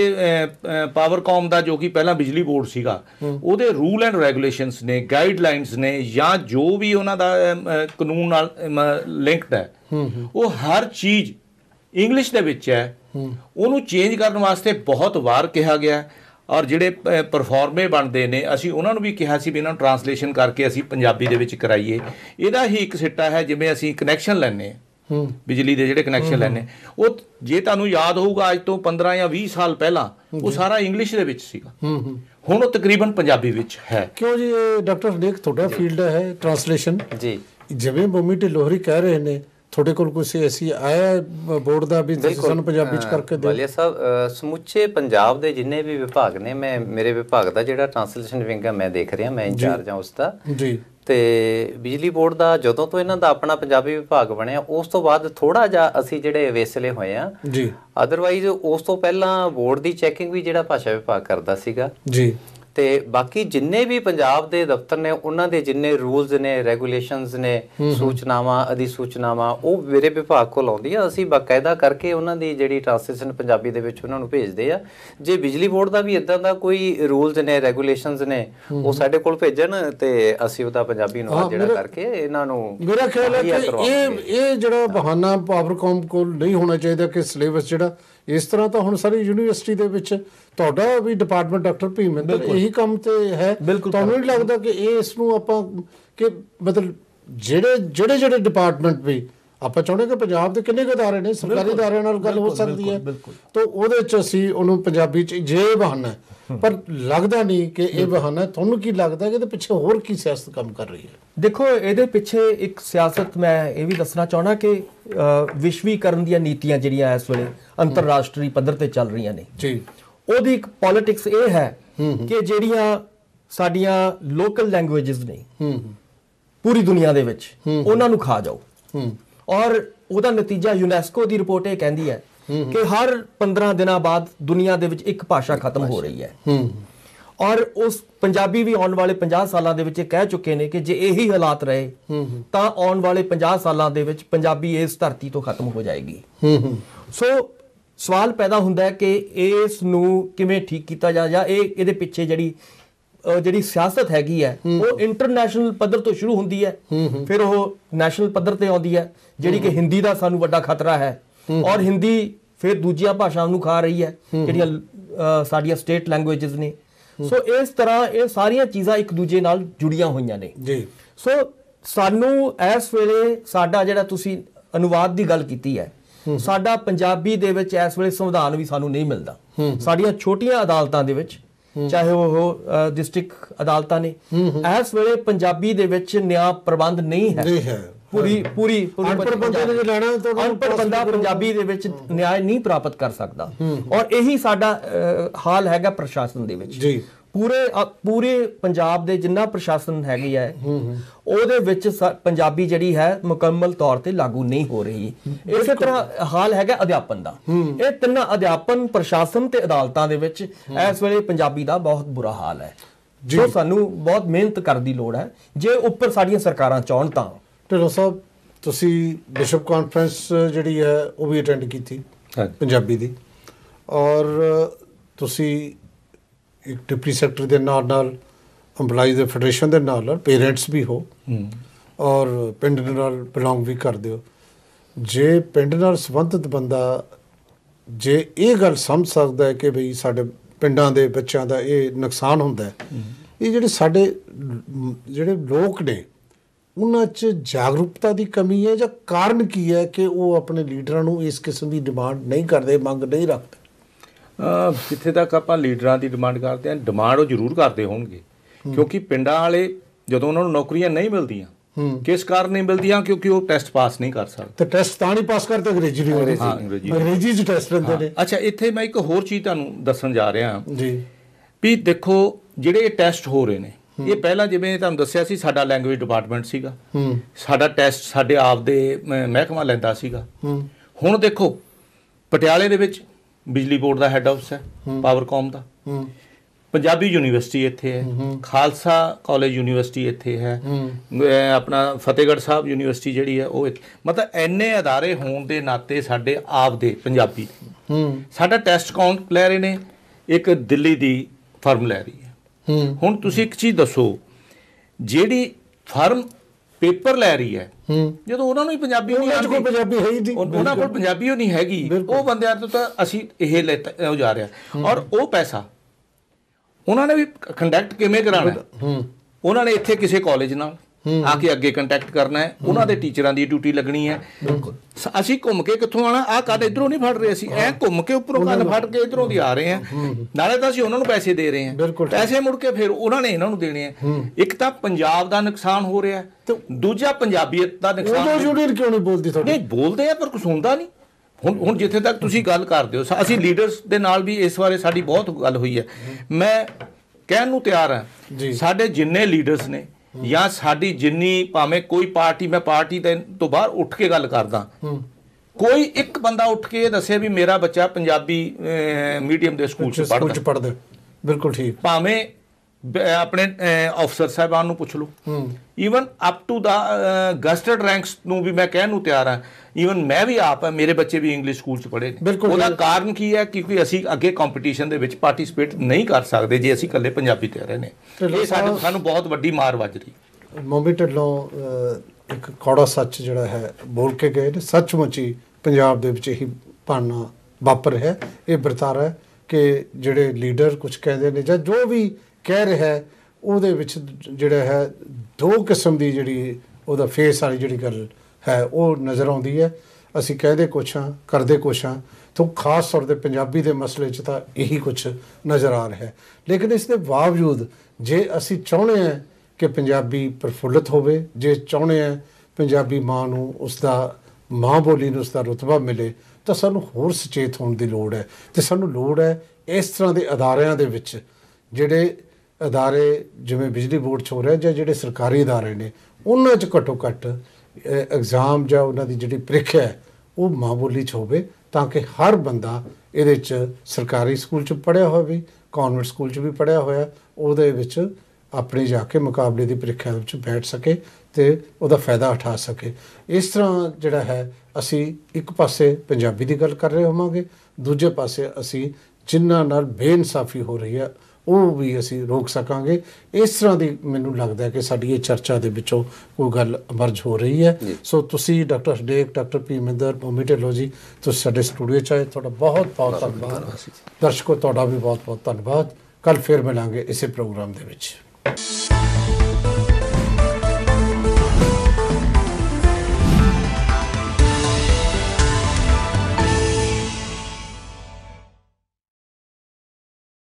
ਪਾਵਰਕਾਮ ਦਾ ਜੋ ਕਿ ਪਹਿਲਾਂ ਬਿਜਲੀ ਬੋਰਡ ਸੀਗਾ, ਉਹਦੇ ਰੂਲ ਐਂਡ ਰੈਗੂਲੇਸ਼ਨਸ ਨੇ, ਗਾਈਡਲਾਈਨਸ ਨੇ, ਜਾਂ ਜੋ ਵੀ ਉਹਨਾਂ ਦਾ ਕਾਨੂੰਨ ਨਾਲ ਲਿੰਕਡ ਹੈ, ਉਹ ਹਰ ਚੀਜ਼ ਇੰਗਲਿਸ਼ ਦੇ ਵਿੱਚ ਹੈ। ਉਹਨੂੰ ਚੇਂਜ ਕਰਨ ਵਾਸਤੇ ਬਹੁਤ ਵਾਰ ਕਿਹਾ ਗਿਆ, ਔਰ ਜਿਹੜੇ ਪਰਫਾਰਮੇ ਬਣਦੇ ਨੇ ਅਸੀਂ ਉਹਨਾਂ ਨੂੰ ਵੀ ਕਿਹਾ ਸੀ ਵੀ ਇਹਨਾਂ ਨੂੰ ਟਰਾਂਸਲੇਸ਼ਨ ਕਰਕੇ ਅਸੀਂ ਪੰਜਾਬੀ ਦੇ ਵਿੱਚ ਕਰਾਈਏ। ਇਹਦਾ ਹੀ ਇੱਕ ਸਿੱਟਾ ਹੈ, ਜਿਵੇਂ ਅਸੀਂ ਕਨੈਕਸ਼ਨ ਲੈਂਦੇ ਹਾਂ, ਬਿਜਲੀ ਦੇ ਜਿਹੜੇ ਕਨੈਕਸ਼ਨ ਲੈਣੇ, ਉਹ ਜੇ ਤੁਹਾਨੂੰ ਯਾਦ ਹੋਊਗਾ ਅੱਜ ਤੋਂ ਪੰਦਰਾਂ ਜਾਂ ਵੀਹ ਸਾਲ ਪਹਿਲਾਂ ਉਹ ਸਾਰਾ ਇੰਗਲਿਸ਼ ਦੇ ਵਿੱਚ ਸੀਗਾ, ਹੁਣ ਉਹ ਤਕਰੀਬਨ ਪੰਜਾਬੀ ਵਿੱਚ ਹੈ। ਕਿਉਂ ਜੀ ਡਾਕਟਰ ਹਰਨੇਕ ਤੁਹਾਡਾ ਫੀਲਡ ਹੈ ਟਰਾਂਸਲੇਸ਼ਨ ਜੀ, ਜਿਵੇਂ ਭੂਮੀ ਢਿੱਲੋਂ ਕਹਿ ਰਹੇ ਨੇ ਤੁਹਾਡੇ ਕੋਲ ਕੁਝ ਐਸੀ ਆਇਆ ਬੋਰਡ ਦਾ ਵੀ ਤੁਸੀਂ ਸਾਨੂੰ ਪੰਜਾਬੀ ਚ ਕਰਕੇ ਦਿਓ? ਵਾਲੀਆ ਸਾਹਿਬ, ਸਮੁੱਚੇ ਪੰਜਾਬ ਦੇ ਜਿੰਨੇ ਵੀ ਵਿਭਾਗ ਨੇ, ਮੈਂ ਮੇਰੇ ਵਿਭਾਗ ਦਾ ਜਿਹੜਾ ਟਰਾਂਸਲੇਸ਼ਨ ਵਿੰਗ ਹੈ ਮੈਂ ਦੇਖ ਰਿਹਾ, ਮੈਂ ਇੰਚਾਰਜ ਹਾਂ ਉਸ ਦਾ ਜੀ। ਤੇ ਬਿਜਲੀ ਬੋਰਡ ਦਾ ਜਦੋਂ ਤੋਂ ਇਹਨਾਂ ਦਾ ਆਪਣਾ ਪੰਜਾਬੀ ਵਿਭਾਗ ਬਣਿਆ ਉਸ ਤੋਂ ਬਾਅਦ ਥੋੜਾ ਜਿਹਾ ਅਸੀਂ ਜਿਹੜੇ ਵੇਸਲੇ ਹੋਏ ਆ ਜੀ। ਅਦਰਵਾਈਜ਼ ਉਸ ਤੋਂ ਪਹਿਲਾਂ ਬੋਰਡ ਦੀ ਚੈਕਿੰਗ ਵੀ ਜਿਹੜਾ ਭਾਸ਼ਾ ਵਿਭਾਗ ਕਰਦਾ ਸੀਗਾ ਜੀ। ਤੇ ਬਾਕੀ ਜਿੰਨੇ ਵੀ ਪੰਜਾਬ ਦੇ ਦਫ਼ਤਰ ਨੇ ਉਹਨਾਂ ਦੇ ਜਿੰਨੇ ਰੂਲਸ ਨੇ, ਰੈਗੂਲੇਸ਼ਨਸ ਨੇ, ਸੂਚਨਾਵਾਂ, ਅਧਿਸੂਚਨਾਵਾਂ, ਉਹ ਮੇਰੇ ਵਿਭਾਗ ਕੋਲ ਆਉਂਦੀ ਆ। ਅਸੀਂ ਬਾਕਾਇਦਾ ਕਰਕੇ ਉਹਨਾਂ ਦੀ ਜਿਹੜੀ ਟਰਾਂਸਲੇਸ਼ਨ ਪੰਜਾਬੀ ਦੇ ਵਿੱਚ ਉਹਨਾਂ ਨੂੰ ਭੇਜਦੇ ਆ। ਜੇ ਬਿਜਲੀ ਬੋਰਡ ਦਾ ਵੀ ਇਦਾਂ ਦਾ ਕੋਈ ਰੂਲਸ ਨੇ, ਰੈਗੂਲੇਸ਼ਨਸ ਨੇ, ਉਹ ਸਾਡੇ ਕੋਲ ਭੇਜਣ ਤੇ ਅਸੀਂ ਉਹਦਾ ਪੰਜਾਬੀ ਅਨੁਵਾਦ ਜਿਹੜਾ ਕਰਕੇ ਇਹਨਾਂ ਨੂੰ। ਮੇਰਾ ਖਿਆਲ ਹੈ ਕਿ ਇਹ ਇਹ ਜਿਹੜਾ ਬਹਾਨਾ ਪਾਵਰਕਾਮ ਕੋਲ ਨਹੀਂ ਹੋਣਾ ਚਾਹੀਦਾ ਕਿ ਸਿਲੇਬਸ ਜਿਹੜਾ ਇਸ ਤਰ੍ਹਾਂ ਤਾਂ ਹੁਣ ਸਾਰੀ ਯੂਨੀਵਰਸਿਟੀ ਦੇ ਵਿੱਚ ਤੁਹਾਡਾ ਵੀ ਡਿਪਾਰਟਮੈਂਟ ਡਾਕਟਰ ਭੀਮੇਂਦਰ ਇਹੀ ਕੰਮ ਤੇ ਹੈ। ਤੁਹਾਨੂੰ ਨਹੀਂ ਲੱਗਦਾ ਕਿ ਇਹ ਇਸ ਨੂੰ ਆਪਾਂ ਕਿ ਮਤਲਬ ਜਿਹੜੇ ਜਿਹੜੇ ਜਿਹੜੇ ਡਿਪਾਰਟਮੈਂਟ ਵੀ ਆਪਾਂ ਚਾਹੁੰਦੇ ਕਿ ਪੰਜਾਬ ਦੇ ਕਿੰਨੇ ਕੁ ਅਦਾਰੇ ਨੇ, ਸਰਕਾਰੀ ਅਦਾਰਿਆਂ ਨਾਲ ਗੱਲ ਹੋ ਸਕਦੀ ਹੈ ਤਾਂ ਉਹਦੇ 'ਚ ਅਸੀਂ ਉਹਨੂੰ ਪੰਜਾਬੀ 'ਚ ਜੇ ਬਹਾਨਾ, ਪਰ ਲੱਗਦਾ ਨਹੀਂ ਕਿ ਇਹ ਬਹਾਨਾ। ਤੁਹਾਨੂੰ ਕੀ ਲੱਗਦਾ ਕਿ ਇਹਦੇ ਪਿੱਛੇ ਹੋਰ ਕੀ ਸਿਆਸਤ ਕੰਮ ਕਰ ਰਹੀ ਹੈ? ਦੇਖੋ, ਇਹਦੇ ਪਿੱਛੇ ਇੱਕ ਸਿਆਸਤ ਮੈਂ ਇਹ ਵੀ ਦੱਸਣਾ ਚਾਹੁੰਦਾ ਕਿ ਵਿਸ਼ਵੀਕਰਨ ਦੀਆਂ ਨੀਤੀਆਂ ਜਿਹੜੀਆਂ ਇਸ ਵੇਲੇ ਅੰਤਰਰਾਸ਼ਟਰੀ ਪੱਧਰ ਤੇ ਚੱਲ ਰਹੀਆਂ ਨੇ ਜੀ, ਉਹਦੀ ਇੱਕ ਪੋਲਿਟਿਕਸ ਇਹ ਹੈ ਕਿ ਜਿਹੜੀਆਂ ਸਾਡੀਆਂ ਲੋਕਲ ਲੈਂਗੁਏਜਸ ਨੇ ਪੂਰੀ ਦੁਨੀਆ ਦੇ ਵਿੱਚ, ਉਹਨਾਂ ਨੂੰ ਖਾ ਜਾਓ। ਔਰ ਉਹਦਾ ਨਤੀਜਾ ਯੂਨੈਸਕੋ ਦੀ ਰਿਪੋਰਟ ਇਹ ਕਹਿੰਦੀ ਹੈ ਕਿ ਹਰ ਪੰਦਰਾਂ ਦਿਨਾਂ ਬਾਅਦ ਦੁਨੀਆ ਦੇ ਵਿੱਚ ਇੱਕ ਭਾਸ਼ਾ ਖਤਮ ਹੋ ਰਹੀ ਹੈ। ਔਰ ਉਸ ਪੰਜਾਬੀ ਵੀ ਆਉਣ ਵਾਲੇ ਪੰਜਾਹ ਸਾਲਾਂ ਦੇ ਵਿੱਚ ਇਹ ਕਹਿ ਚੁੱਕੇ ਨੇ ਕਿ ਜੇ ਇਹੀ ਹਾਲਾਤ ਰਹੇ ਤਾਂ ਆਉਣ ਵਾਲੇ ਪੰਜਾਹ ਸਾਲਾਂ ਦੇ ਵਿੱਚ ਪੰਜਾਬੀ ਇਸ ਧਰਤੀ ਤੋਂ ਖਤਮ ਹੋ ਜਾਏਗੀ। ਸੋ ਸਵਾਲ ਪੈਦਾ ਹੁੰਦਾ ਹੈ ਕਿ ਇਸ ਨੂੰ ਕਿਵੇਂ ਠੀਕ ਕੀਤਾ ਜਾ, ਜਾਂ ਇਹ ਇਹਦੇ ਪਿੱਛੇ ਜਿਹੜੀ ਜਿਹੜੀ ਸਿਆਸਤ ਹੈਗੀ ਹੈ ਉਹ ਇੰਟਰਨੈਸ਼ਨਲ ਪੱਧਰ ਤੋਂ ਸ਼ੁਰੂ ਹੁੰਦੀ ਹੈ, ਫਿਰ ਉਹ ਨੈਸ਼ਨਲ ਪੱਧਰ ਤੇ ਆਉਂਦੀ ਹੈ, ਜਿਹੜੀ ਕਿ ਹਿੰਦੀ ਦਾ ਸਾਨੂੰ ਵੱਡਾ ਖਤਰਾ ਹੈ। ਔਰ ਹਿੰਦੀ ਫਿਰ ਦੂਜੀਆਂ ਭਾਸ਼ਾਵਾਂ ਨੂੰ ਖਾ ਰਹੀ ਹੈ ਜਿਹੜੀਆਂ ਸਾਡੀਆਂ ਸਟੇਟ ਲੈਂਗੁਏਜਸ ਨੇ। ਸੋ ਇਸ ਤਰ੍ਹਾਂ ਇਹ ਸਾਰੀਆਂ ਚੀਜ਼ਾਂ ਇੱਕ ਦੂਜੇ ਨਾਲ ਜੁੜੀਆਂ ਹੋਈਆਂ ਨੇ ਜੀ। ਸੋ ਸਾਨੂੰ ਇਸ ਵੇਲੇ ਸਾਡਾ ਜਿਹੜਾ ਤੁਸੀਂ ਅਨੁਵਾਦ ਦੀ ਗੱਲ ਕੀਤੀ ਹੈ, ਸਾਡਾ ਪੰਜਾਬੀ ਦੇ ਵਿੱਚ ਇਸ ਵੇਲੇ ਸੰਵਿਧਾਨ ਵੀ ਸਾਨੂੰ ਨਹੀਂ ਮਿਲਦਾ। ਸਾਡੀਆਂ ਛੋਟੀਆਂ ਅਦਾਲਤਾਂ ਦੇ ਵਿੱਚ, ਚਾਹੇ ਉਹ ਡਿਸਟ੍ਰਿਕਟ ਅਦਾਲਤਾਂ ਨੇ, ਇਸ ਵੇਲੇ ਪੰਜਾਬੀ ਦੇ ਵਿੱਚ ਨਿਆਂ ਪ੍ਰਬੰਧ ਨਹੀਂ ਹੈ। ਪੂਰੀ ਪੂਰੀ ਅਨਪੜ੍ਹ ਬੰਦਾ ਪੰਜਾਬੀ ਦੇ ਵਿੱਚ ਨਿਆਂ ਨਹੀਂ ਪ੍ਰਾਪਤ ਕਰ ਸਕਦਾ। ਔਰ ਇਹੀ ਸਾਡਾ ਹਾਲ ਹੈਗਾ ਪ੍ਰਸ਼ਾਸਨ ਦੇ ਵਿੱਚ ਜੀ। ਪੂਰੇ ਪੂਰੇ ਪੰਜਾਬ ਦੇ ਜਿੰਨਾ ਪ੍ਰਸ਼ਾਸਨ ਹੈਗੀ ਹੈ ਉਹਦੇ ਵਿੱਚ ਪੰਜਾਬੀ ਜਿਹੜੀ ਹੈ ਮੁਕੰਮਲ ਤੌਰ ਤੇ ਲਾਗੂ ਨਹੀਂ ਹੋ ਰਹੀ। ਇਸੇ ਤਰ੍ਹਾਂ ਹਾਲ ਹੈਗਾ ਅਧਿਆਪਨ ਦਾ। ਇਹ ਤਿੰਨਾਂ, ਅਧਿਆਪਨ, ਪ੍ਰਸ਼ਾਸਨ ਤੇ ਅਦਾਲਤਾਂ ਦੇ ਵਿੱਚ ਇਸ ਵੇਲੇ ਪੰਜਾਬੀ ਦਾ ਬਹੁਤ ਬੁਰਾ ਹਾਲ ਹੈ। ਸੋ ਸਾਨੂੰ ਬਹੁਤ ਮਿਹਨਤ ਕਰਨ ਦੀ ਲੋੜ ਹੈ ਜੇ ਉੱਪਰ ਸਾਡੀਆਂ ਸਰਕਾਰਾਂ ਚਾਹਣ ਤਾਂ। ਢਿੱਲੋਂ ਸਾਹਿਬ, ਤੁਸੀਂ ਬਿਸ਼ਪ ਕਾਨਫਰੰਸ ਜਿਹੜੀ ਹੈ ਉਹ ਵੀ ਅਟੈਂਡ ਕੀਤੀ ਪੰਜਾਬੀ ਦੀ, ਔਰ ਤੁਸੀਂ ਇੱਕ ਡਿਪਟੀ ਸੈਕਟਰੀ ਦੇ ਨਾਲ ਨਾਲ ਅੰਪਲਾਈਜ਼ ਦੇ ਫੈਡਰੇਸ਼ਨ ਦੇ ਨਾਲ ਨਾਲ ਪੇਰੈਂਟਸ ਵੀ ਹੋ, ਔਰ ਪਿੰਡ ਨਾਲ ਬਿਲੋਂਗ ਵੀ ਕਰਦੇ ਹੋ। ਜੇ ਪਿੰਡ ਨਾਲ ਸੰਬੰਧਿਤ ਬੰਦਾ ਜੇ ਇਹ ਗੱਲ ਸਮਝ ਸਕਦਾ ਹੈ ਕਿ ਬਈ ਸਾਡੇ ਪਿੰਡਾਂ ਦੇ ਬੱਚਿਆਂ ਦਾ ਇਹ ਨੁਕਸਾਨ ਹੁੰਦਾ ਹੈ, ਇਹ ਜਿਹੜੇ ਸਾਡੇ ਜਿਹੜੇ ਲੋਕ ਨੇ ਉਹਨਾਂ 'ਚ ਜਾਗਰੂਕਤਾ ਦੀ ਕਮੀ ਹੈ ਜਾਂ ਕਾਰਨ ਕੀ ਹੈ ਕਿ ਉਹ ਆਪਣੇ ਲੀਡਰਾਂ ਨੂੰ ਇਸ ਕਿਸਮ ਦੀ ਡਿਮਾਂਡ ਨਹੀਂ ਕਰਦੇ, ਮੰਗ ਨਹੀਂ ਰੱਖਦੇ? ਜਿੱਥੇ ਤੱਕ ਆਪਾਂ ਲੀਡਰਾਂ ਦੀ ਡਿਮਾਂਡ ਕਰਦੇ ਹਾਂ, ਡਿਮਾਂਡ ਉਹ ਜ਼ਰੂਰ ਕਰਦੇ ਹੋਣਗੇ, ਕਿਉਂਕਿ ਪਿੰਡਾਂ ਵਾਲੇ ਜਦੋਂ ਉਹਨਾਂ ਨੂੰ ਨੌਕਰੀਆਂ ਨਹੀਂ ਮਿਲਦੀਆਂ, ਕਿਸ ਕਾਰਨ ਨਹੀਂ ਮਿਲਦੀਆਂ? ਕਿਉਂਕਿ ਉਹ ਟੈਸਟ ਪਾਸ ਨਹੀਂ ਕਰ ਸਕਦੇ। ਤੇ ਟੈਸਟ ਤਾਂ ਨਹੀਂ ਪਾਸ ਕਰਦੇ, ਅੰਗਰੇਜ਼ੀ ਨਹੀਂ ਹੋ ਹਾਂ, ਅੰਗਰੇਜ਼ੀ 'ਚ ਟੈਸਟ ਲੈਂਦੇ ਨੇ। ਅੱਛਾ, ਇੱਥੇ ਮੈਂ ਇੱਕ ਹੋਰ ਚੀਜ਼ ਤੁਹਾਨੂੰ ਦੱਸਣ ਜਾ ਰਿਹਾ ਜੀ ਵੀ ਦੇਖੋ, ਜਿਹੜੇ ਟੈਸਟ ਹੋ ਰਹੇ ਨੇ, ਇਹ ਪਹਿਲਾਂ ਜਿਵੇਂ ਤੁਹਾਨੂੰ ਦੱਸਿਆ ਸੀ ਸਾਡਾ ਲੈਂਗੁਏਜ ਡਿਪਾਰਟਮੈਂਟ ਸੀਗਾ, ਸਾਡਾ ਟੈਸਟ ਸਾਡੇ ਆਪ ਦੇ ਮਹਿਕਮਾ ਲੈਂਦਾ ਸੀਗਾ। ਹੁਣ ਦੇਖੋ ਪਟਿਆਲੇ ਦੇ ਵਿੱਚ ਬਿਜਲੀ ਬੋਰਡ ਦਾ ਹੈੱਡ ਆਫਿਸ ਹੈ, ਪਾਵਰਕਾਮ ਦਾ, ਪੰਜਾਬੀ ਯੂਨੀਵਰਸਿਟੀ ਇੱਥੇ ਹੈ, ਖਾਲਸਾ ਕਾਲਜ ਯੂਨੀਵਰਸਿਟੀ ਇੱਥੇ ਹੈ, ਆਪਣਾ ਫਤਿਹਗੜ੍ਹ ਸਾਹਿਬ ਯੂਨੀਵਰਸਿਟੀ ਜਿਹੜੀ ਹੈ ਉਹ, ਮਤਲਬ ਇੰਨੇ ਅਦਾਰੇ ਹੋਣ ਦੇ ਨਾਤੇ ਸਾਡੇ ਆਪ ਦੇ ਪੰਜਾਬੀ ਸਾਡਾ ਟੈਸਟ ਕਾਊਂਟ ਲੈ ਰਹੇ ਨੇ, ਇੱਕ ਦਿੱਲੀ ਦੀ ਫਰਮ ਲੈ ਰਹੀ ਹੈ। ਹੁਣ ਤੁਸੀਂ ਇੱਕ ਚੀਜ਼ ਦੱਸੋ, ਜਿਹੜੀ ਫਰਮ ਪੇਪਰ ਲੈ ਰਹੀ ਹੈ, ਜਦੋਂ ਉਹਨਾਂ ਨੂੰ ਹੀ ਪੰਜਾਬੀ ਨਹੀਂ ਆਉਂਦੀ, ਪੰਜਾਬੀ ਹੈ ਹੀ ਨਹੀਂ, ਉਹਨਾਂ ਕੋਲ ਪੰਜਾਬੀ ਉਹ ਨਹੀਂ ਹੈਗੀ, ਉਹ ਬੰਦਿਆਂ ਤੋਂ ਤਾਂ ਅਸੀਂ ਇਹ ਲੈ ਹੋ ਜਾ ਰਿਹਾ। ਔਰ ਉਹ ਪੈਸਾ ਉਹਨਾਂ ਨੇ ਵੀ ਕੰਟੈਕਟ ਕਿਵੇਂ ਕਰਾਉਣਾ, ਉਹਨਾਂ ਨੇ ਇੱਥੇ ਕਿਸੇ ਕਾਲਜ ਨਾਲ ਆ ਕੇ ਅੱਗੇ ਕੰਟੈਕਟ ਕਰਨਾ ਹੈ, ਉਹਨਾਂ ਦੇ ਟੀਚਰਾਂ ਦੀ ਡਿਊਟੀ ਲੱਗਣੀ ਹੈ। ਅਸੀਂ ਘੁੰਮ ਕੇ ਕਿੱਥੋਂ ਆਉਣਾ, ਆਹ ਕੰਨ ਇੱਧਰੋਂ ਨਹੀਂ ਫੜ ਰਹੇ, ਅਸੀਂ ਐਂ ਘੁੰਮ ਕੇ ਉੱਪਰੋਂ ਕੰਨ ਫੜ ਕੇ ਇੱਧਰੋਂ ਦੀ ਆ ਰਹੇ ਹਾਂ, ਨਾਲੇ ਤਾਂ ਅਸੀਂ ਉਹਨਾਂ ਨੂੰ ਪੈਸੇ ਦੇ ਰਹੇ ਹਾਂ, ਪੈਸੇ ਮੁੜ ਕੇ ਫਿਰ ਉਹਨਾਂ ਨੇ ਇਹਨਾਂ ਨੂੰ ਦੇਣੇ ਆ। ਇੱਕ ਤਾਂ ਪੰਜਾਬ ਦਾ ਨੁਕਸਾਨ ਹੋ ਰਿਹਾ, ਦੂਜਾ ਪੰਜਾਬੀਅਤ ਦਾ ਨੁਕਸਾਨ। ਯੂਨੀਅਨ ਕਿਉਂ ਨਹੀਂ ਬੋਲਦੀ ਤੁਹਾਡੀ? ਨਹੀਂ ਬੋਲਦੇ ਆ ਪਰ ਕੁਛ ਹੁੰਦਾ ਨਹੀਂ। ਹੁਣ ਹੁਣ ਜਿੱਥੇ ਤੱਕ ਤੁਸੀਂ ਗੱਲ ਕਰਦੇ ਹੋ, ਅਸੀਂ ਲੀਡਰਸ ਦੇ ਨਾਲ ਵੀ ਇਸ ਬਾਰੇ ਸਾਡੀ ਬਹੁਤ ਗੱਲ ਹੋਈ ਹੈ। ਮੈਂ ਕਹਿਣ ਨੂੰ ਤਿਆਰ ਹਾਂ, ਸਾਡੇ ਜਿੰਨੇ ਲੀਡਰਸ ਨੇ ਜਾਂ ਸਾਡੀ ਜਿੰਨੀ, ਭਾਵੇਂ ਕੋਈ ਪਾਰਟੀ, ਮੈਂ ਪਾਰਟੀ ਦੇ ਤੋਂ ਬਾਹਰ ਉੱਠ ਕੇ ਗੱਲ ਕਰਦਾ, ਕੋਈ ਇੱਕ ਬੰਦਾ ਉੱਠ ਕੇ ਇਹ ਦੱਸੇ ਵੀ ਮੇਰਾ ਬੱਚਾ ਪੰਜਾਬੀ ਮੀਡੀਅਮ ਦੇ ਸਕੂਲ 'ਚ ਪੜ੍ਹਦਾ, ਬਿਲਕੁਲ ਠੀਕ। ਭਾਵੇਂ ਆਪਣੇ ਅਫਸਰ ਸਾਹਿਬਾਨ ਨੂੰ ਪੁੱਛ ਲਓ, ਈਵਨ ਅਪ ਟੂ ਦਾ ਗਸਟਡ ਰੈਂਕਸ ਨੂੰ ਵੀ ਮੈਂ ਕਹਿਣ ਨੂੰ ਤਿਆਰ ਹਾਂ। ਈਵਨ ਮੈਂ ਵੀ ਆਪ, ਮੇਰੇ ਬੱਚੇ ਵੀ ਇੰਗਲਿਸ਼ ਸਕੂਲ 'ਚ ਪੜ੍ਹੇ ਨੇ। ਉਹਦਾ ਕਾਰਨ ਕੀ ਹੈ? ਕਿਉਂਕਿ ਅਸੀਂ ਅੱਗੇ ਕੰਪੀਟੀਸ਼ਨ ਦੇ ਵਿੱਚ ਪਾਰਟੀਸਪੇਟ ਨਹੀਂ ਕਰ ਸਕਦੇ ਜੇ ਅਸੀਂ ਇਕੱਲੇ ਪੰਜਾਬੀ ਤੇ ਰਹੇ ਨੇ। ਇਹ ਸਾਡੇ ਸਾਨੂੰ ਬਹੁਤ ਵੱਡੀ ਮਾਰ ਵੱਜ ਰਹੀ। ਮੋਮੀ ਢਿੱਲੋਂ ਇੱਕ ਕੌੜਾ ਸੱਚ ਜਿਹੜਾ ਹੈ ਬੋਲ ਕੇ ਗਏ ਨੇ, ਸੱਚਮੁੱਚ ਹੀ ਪੰਜਾਬ ਦੇ ਵਿੱਚ ਇਹੀ ਭਾਣਾ ਵਾਪਰ ਹੈ। ਇਹ ਵਰਤਾਰਾ ਹੈ ਕਿ ਜਿਹੜੇ ਲੀਡਰ ਕੁਝ ਕਹਿੰਦੇ ਨੇ ਜਾਂ ਜੋ ਵੀ ਕਹਿ ਰਿਹਾ, ਉਹਦੇ ਵਿੱਚ ਜਿਹੜਾ ਹੈ ਦੋ ਕਿਸਮ ਦੀ ਜਿਹੜੀ ਉਹਦਾ ਫੇਸ ਵਾਲੀ ਜਿਹੜੀ ਗੱਲ ਹੈ ਉਹ ਨਜ਼ਰ ਆਉਂਦੀ ਹੈ। ਅਸੀਂ ਕਹਿੰਦੇ ਕੁਛ ਹਾਂ, ਕਰਦੇ ਕੁਛ ਹਾਂ, ਤਾਂ ਖਾਸ ਤੌਰ 'ਤੇ ਪੰਜਾਬੀ ਦੇ ਮਸਲੇ 'ਚ ਤਾਂ ਇਹੀ ਕੁਛ ਨਜ਼ਰ ਆ ਰਿਹਾ ਹੈ। ਲੇਕਿਨ ਇਸ ਦੇ ਬਾਵਜੂਦ ਜੇ ਅਸੀਂ ਚਾਹੁੰਦੇ ਹਾਂ ਕਿ ਪੰਜਾਬੀ ਪ੍ਰਫੁੱਲਤ ਹੋਵੇ, ਜੇ ਚਾਹੁੰਦੇ ਹਾਂ ਪੰਜਾਬੀ ਮਾਂ ਨੂੰ ਉਸਦਾ, ਮਾਂ ਬੋਲੀ ਨੂੰ ਉਸਦਾ ਰੁਤਬਾ ਮਿਲੇ, ਤਾਂ ਸਾਨੂੰ ਹੋਰ ਸੁਚੇਤ ਹੋਣ ਦੀ ਲੋੜ ਹੈ। ਅਤੇ ਸਾਨੂੰ ਲੋੜ ਹੈ ਇਸ ਤਰ੍ਹਾਂ ਦੇ ਅਦਾਰਿਆਂ ਦੇ ਵਿੱਚ, ਜਿਹੜੇ ਅਦਾਰੇ ਜਿਵੇਂ ਬਿਜਲੀ ਬੋਰਡ 'ਚ ਹੋ ਰਿਹਾ ਜਾਂ ਜਿਹੜੇ ਸਰਕਾਰੀ ਅਦਾਰੇ ਨੇ, ਉਹਨਾਂ 'ਚ ਘੱਟੋ ਘੱਟ ਐਗਜ਼ਾਮ ਜਾਂ ਉਹਨਾਂ ਦੀ ਜਿਹੜੀ ਪ੍ਰੀਖਿਆ ਹੈ ਉਹ ਮਾਂ ਬੋਲੀ 'ਚ ਹੋਵੇ, ਤਾਂ ਕਿ ਹਰ ਬੰਦਾ ਇਹਦੇ 'ਚ ਸਰਕਾਰੀ ਸਕੂਲ 'ਚ ਪੜ੍ਹਿਆ ਹੋਵੇ, ਕੌਨਵੈਂਟ ਸਕੂਲ 'ਚ ਵੀ ਪੜ੍ਹਿਆ ਹੋਇਆ, ਉਹਦੇ ਵਿੱਚ ਆਪਣੇ ਜਾ ਕੇ ਮੁਕਾਬਲੇ ਦੀ ਪ੍ਰੀਖਿਆ ਵਿੱਚ ਬੈਠ ਸਕੇ ਅਤੇ ਉਹਦਾ ਫਾਇਦਾ ਉਠਾ ਸਕੇ। ਇਸ ਤਰ੍ਹਾਂ ਜਿਹੜਾ ਹੈ ਅਸੀਂ ਇੱਕ ਪਾਸੇ ਪੰਜਾਬੀ ਦੀ ਗੱਲ ਕਰ ਰਹੇ ਹੋਵਾਂਗੇ, ਦੂਜੇ ਪਾਸੇ ਅਸੀਂ ਜਿਨ੍ਹਾਂ ਨਾਲ ਬੇਇਨਸਾਫੀ ਹੋ ਰਹੀ ਹੈ ਉਹ ਵੀ ਅਸੀਂ ਰੋਕ ਸਕਾਂਗੇ। ਇਸ ਤਰ੍ਹਾਂ ਦੀ ਮੈਨੂੰ ਲੱਗਦਾ ਹੈ ਕਿ ਸਾਡੀ ਇਹ ਚਰਚਾ ਦੇ ਵਿੱਚੋਂ ਕੋਈ ਗੱਲ ਅਮਰਜ ਹੋ ਰਹੀ ਹੈ। ਸੋ ਤੁਸੀਂ doctor Harnek, doctor P Mahinder, Momi Dhillon ji, ਤੁਸੀਂ ਸਾਡੇ ਸਟੂਡੀਓ 'ਚ ਆਏ, ਤੁਹਾਡਾ ਬਹੁਤ ਬਹੁਤ ਧੰਨਵਾਦ। ਦਰਸ਼ਕੋ ਤੁਹਾਡਾ ਵੀ ਬਹੁਤ ਬਹੁਤ ਧੰਨਵਾਦ। ਕੱਲ੍ਹ ਫਿਰ ਮਿਲਾਂਗੇ ਇਸੇ ਪ੍ਰੋਗਰਾਮ ਦੇ ਵਿੱਚ।